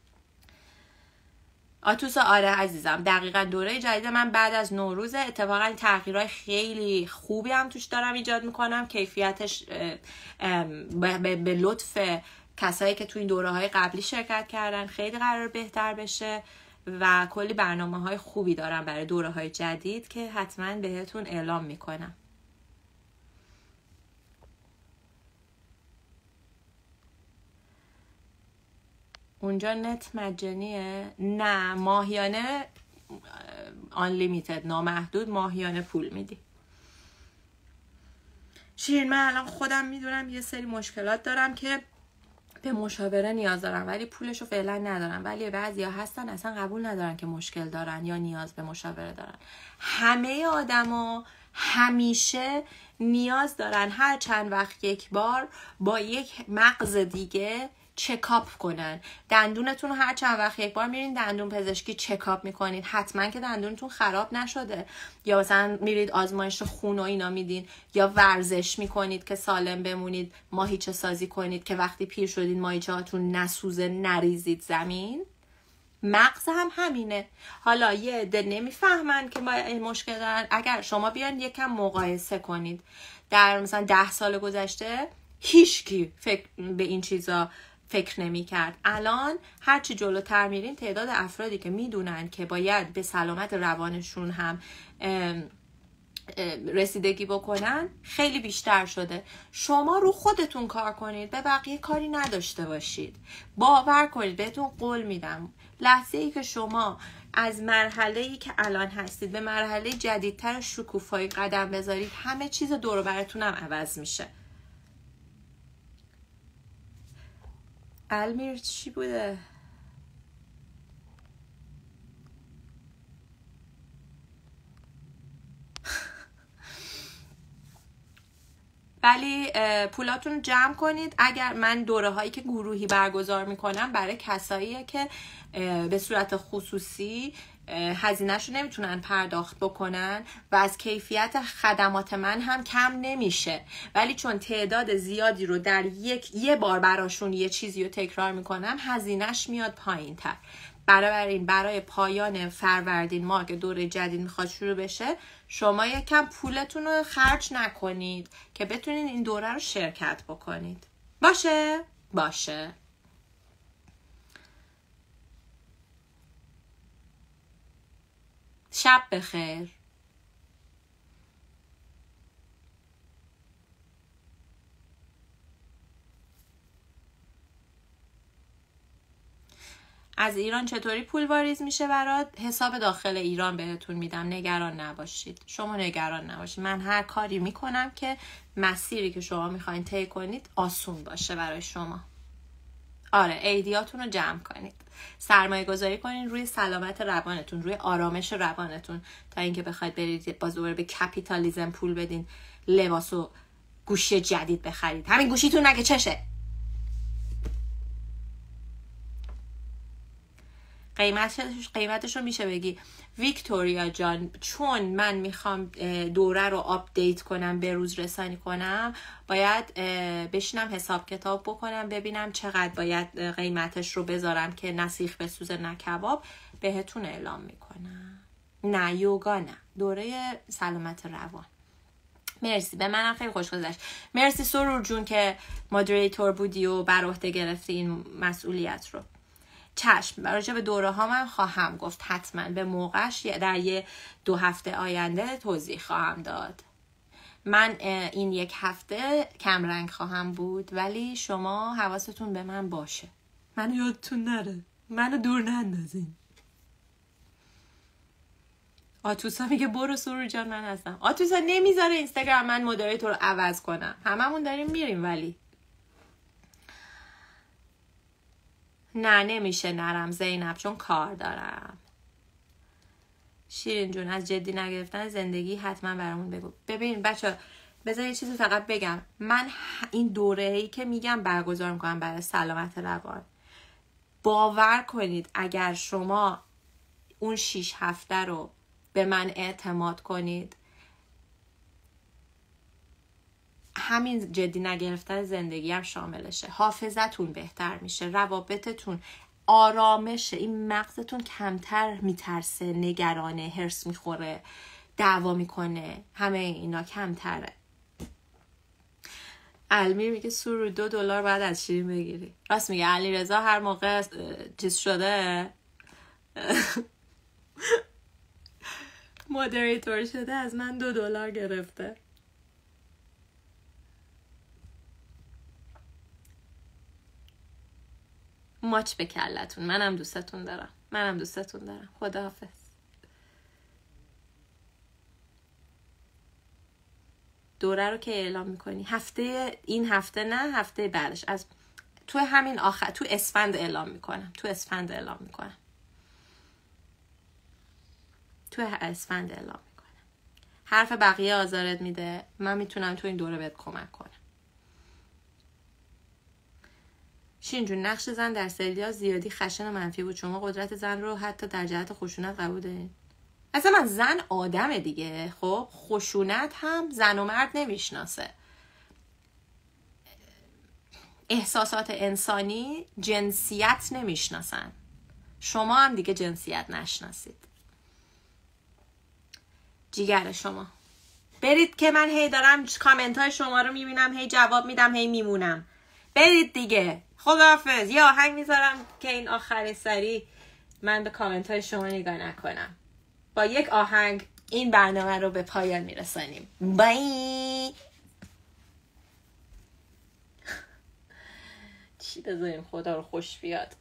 آتوسا آره عزیزم دقیقا دوره جدید من بعد از نوروز اتفاقا تغییرهای خیلی خوبی هم توش دارم ایجاد میکنم. کیفیتش به لطف کسایی که تو این دوره های قبلی شرکت کردن خیلی قرار بهتر بشه و کلی برنامه های خوبی دارم برای دوره های جدید که حتما بهتون اعلام میکنم. اونجا نت مجانیه؟ نه ماهیانه unlimited، نامحدود ماهیانه پول میدی. شیرین من الان خودم میدونم یه سری مشکلات دارم که به مشاوره نیاز دارم ولی پولشو فعلا ندارم، ولی بعضیا هستن اصلا قبول ندارن که مشکل دارن یا نیاز به مشاوره دارن. همه آدما همیشه نیاز دارن هر چند وقت یک بار با یک مغز دیگه چکاپ کنن. دندونتون رو هر چند وقت یک بار میرین دندون پزشکی چکاپ میکنید، حتما که دندونتون خراب نشده، یا مثلا میرید آزمایش خون و اینا میدین، یا ورزش میکنید که سالم بمونید، ماهیچه سازی کنید که وقتی پیر شدید ماهیچه هاتون نسوزه نریزید زمین. مغز هم همینه. حالا یه عده نمیفهمن که ما این مشکل دارن. اگر شما بیان یکم مقایسه کنید در مثلا ده سال گذشته هیچکی فکر به این چیزا فکر نمی کرد. الان هرچی جلوتر میرین تعداد افرادی که میدونن که باید به سلامت روانشون هم رسیدگی بکنن خیلی بیشتر شده. شما رو خودتون کار کنید، به بقیه کاری نداشته باشید. باور کنید بهتون قول میدم لحظه ای که شما از مرحله ای که الان هستید به مرحله جدیدتر شکوفایی قدم بذارید همه چیز دور و براتون هم عوض میشه. المیر چی بوده؟ ولی پولاتون جمع کنید. اگر من دوره هایی که گروهی برگزار میکنم برای کساییه که به صورت خصوصی هزینه‌شو نمیتونن پرداخت بکنن و از کیفیت خدمات من هم کم نمیشه، ولی چون تعداد زیادی رو در یک یه بار براشون یه چیزی رو تکرار میکنم هزینه‌اش میاد پایین تر. بنابراین برای پایان فروردین ماه که دوره جدید میخواد شروع بشه شما یکم پولتون رو خرج نکنید که بتونین این دوره رو شرکت بکنید. باشه؟ باشه. شب بخیر. از ایران چطوری پول واریز میشه برات؟ حساب داخل ایران بهتون میدم، نگران نباشید. شما نگران نباشید، من هر کاری میکنم که مسیری که شما میخواین طی کنید آسون باشه برای شما. آره، ایدیاتون رو جمع کنید، سرمایه گذاری کنید روی سلامت روانتون، روی آرامش روانتون، تا اینکه بخواید برید باز دوباره به کپیتالیسم پول بدین، لباس و گوشی جدید بخرید. همین گوشیتون نگه چشه. قیمتش قیمتش رو میشه بگی؟ ویکتوریا جان، چون من میخوام دوره رو آپدیت کنم، به روز رسانی کنم، باید بشینم حساب کتاب بکنم ببینم چقدر باید قیمتش رو بذارم که نه سیخ بسوزه نه کباب. بهتون اعلام میکنم. نه یوگا نه، دوره سلامت روان. مرسی، به منم خیلی خوش گذشت. مرسی سرور جون که مادریتور بودی و بر عهده گرفتی این مسئولیت رو. چشم، راجع به دوره ها من خواهم گفت حتما به موقعش، در یه دو هفته آینده توضیح خواهم داد. من این یک هفته کم رنگ خواهم بود، ولی شما حواستون به من باشه، منو یادتون نره، منو دور نندازین. آتوسا میگه برو سرور جان من هستم. آتوسا نمیذاره اینستاگرام من مدریتور رو عوض کنم، هممون داریم میریم. ولی نه نمیشه نرم زینب، چون کار دارم. شیرین جون، از جدی نگرفتن زندگی حتما برامون بگو. ببین بچه، بذار یه چیزی فقط بگم. من این دوره‌ای که میگم برگزار میکنم برای سلامت روان، باور کنید اگر شما اون شیش هفته رو به من اعتماد کنید، همین جدی نگرفتن زندگی هم شاملشه. حافظتون بهتر میشه، روابطتون آرامشه، این مغزتون کمتر میترسه، نگرانه، هرس میخوره، دعوا میکنه، همه اینا کمتره. علمیر میگه سرور دو دلار بعد از شیرین بگیری. راست میگه علی رضا، هر موقع چیز شده مودریتور شده از من دو دلار گرفته. ماچ به کلتون. منم دوستتون دارم، منم دوستتون دارم. خداحافظ. دوره رو که اعلام میکنی؟ هفته این هفته نه، هفته بعدش، از تو همین آخر، تو اسفند اعلام میکنم. تو اسفند اعلام میکنم. تو اسفند اعلام میکنم. حرف بقیه آزارت میده، من میتونم تو این دوره بهت کمک کنم. شین جون، نقش زن در سریال زیادی خشن و منفی بود. شما قدرت زن رو حتی در جهت خشونت قبول دارین؟ اصلا من زن آدمه دیگه. خب خشونت هم زن و مرد نمیشناسه. احساسات انسانی جنسیت نمیشناسن. شما هم دیگه جنسیت نشناسید. جیگر شما برید که من هی دارم کامنت های شما رو میبینم، هی جواب میدم، هی میمونم. برید دیگه. خداحافظ. یا آهنگ میذارم که این آخر سری من به کامنت های شما نگاه نکنم. با یک آهنگ این برنامه رو به پایان میرسانیم. بای. چی بذاریم خدا رو خوش بیاد.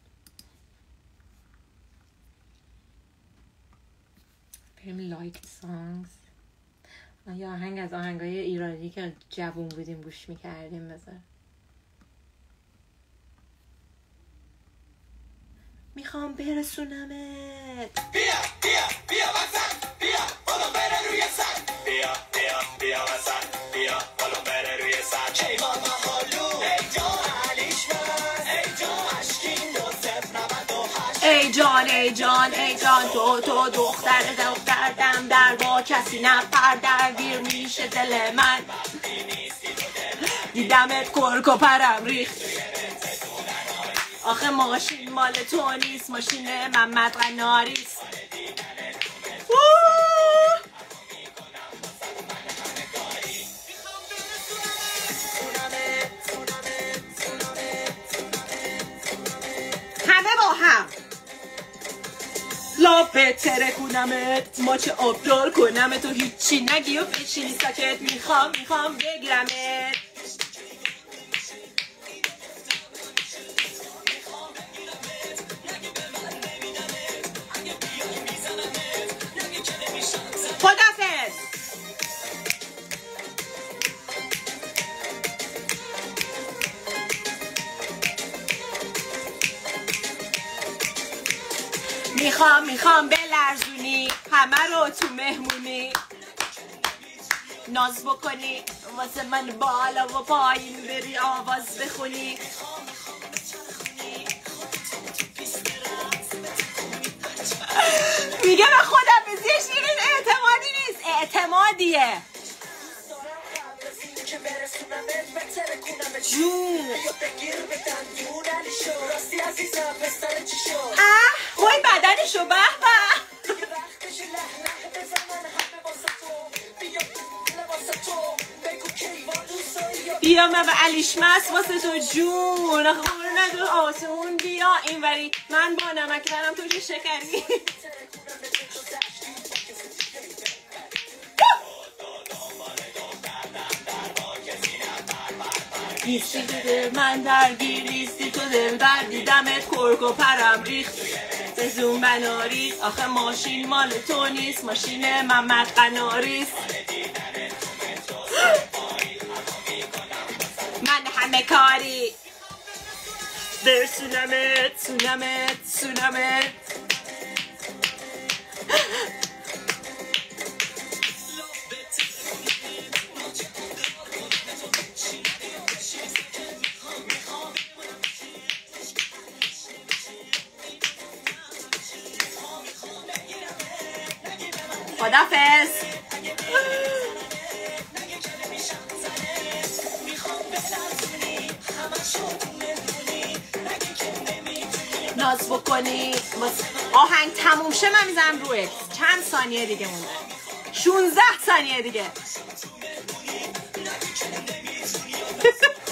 بریم لایک سانگز. یا آهنگ از آهنگای ایرانی که جوون بودیم گوش میکردیم بذار. میخوام برسونمت. بیا بیا بیا واسه بیا بالا بره روی سر. بیا بیا بیا واسه بیا بالا بره روی سر. چی ماما خالو ای جان علیش بس ای جان اشکین دو صفر نود و هشت. ای جان ای جان ای جان تو تو دختر دختر دم در با کسی نپر درگیر میشه دل من. دیدمت کرک و پرم ریخت. آخه ماشین مال تو نیست، ماشین محمد قناریست. همه با هم لاپه ترکونمت، ماچ آبدار کنمت، تو هیچی نگی و بشینی ساکت. میخوام میخوام بگیرمت. خدافظ. میخوام میخوام بلرزونی همه رو تو مهمونی، ناز بکنی واسه من بالا و پایین بری آواز بخونی. میگه به خدافظی شیرین اعتمادی نیست، اعتمادیه. جون اه وای بدنشو به به. بیا من به علیش مست واسه تو جون، خور ندو آسمون بیا اینوری، من با نمک دارم تو شکری. نیستی تو دل من درگیر، نیستی تو دل بر دیدمت کرک و پرم ریخت، بزون بناریست. آخه ماشین مال تو نیست، ماشین محمد قناریست. من همه کاری برسونمت، سونمت سونمت. خدافظ. ناز بکنی آهنگ تموم شه من میزنم روی. چند ثانیه دیگه مونده؟ شونزده ثانیه دیگه.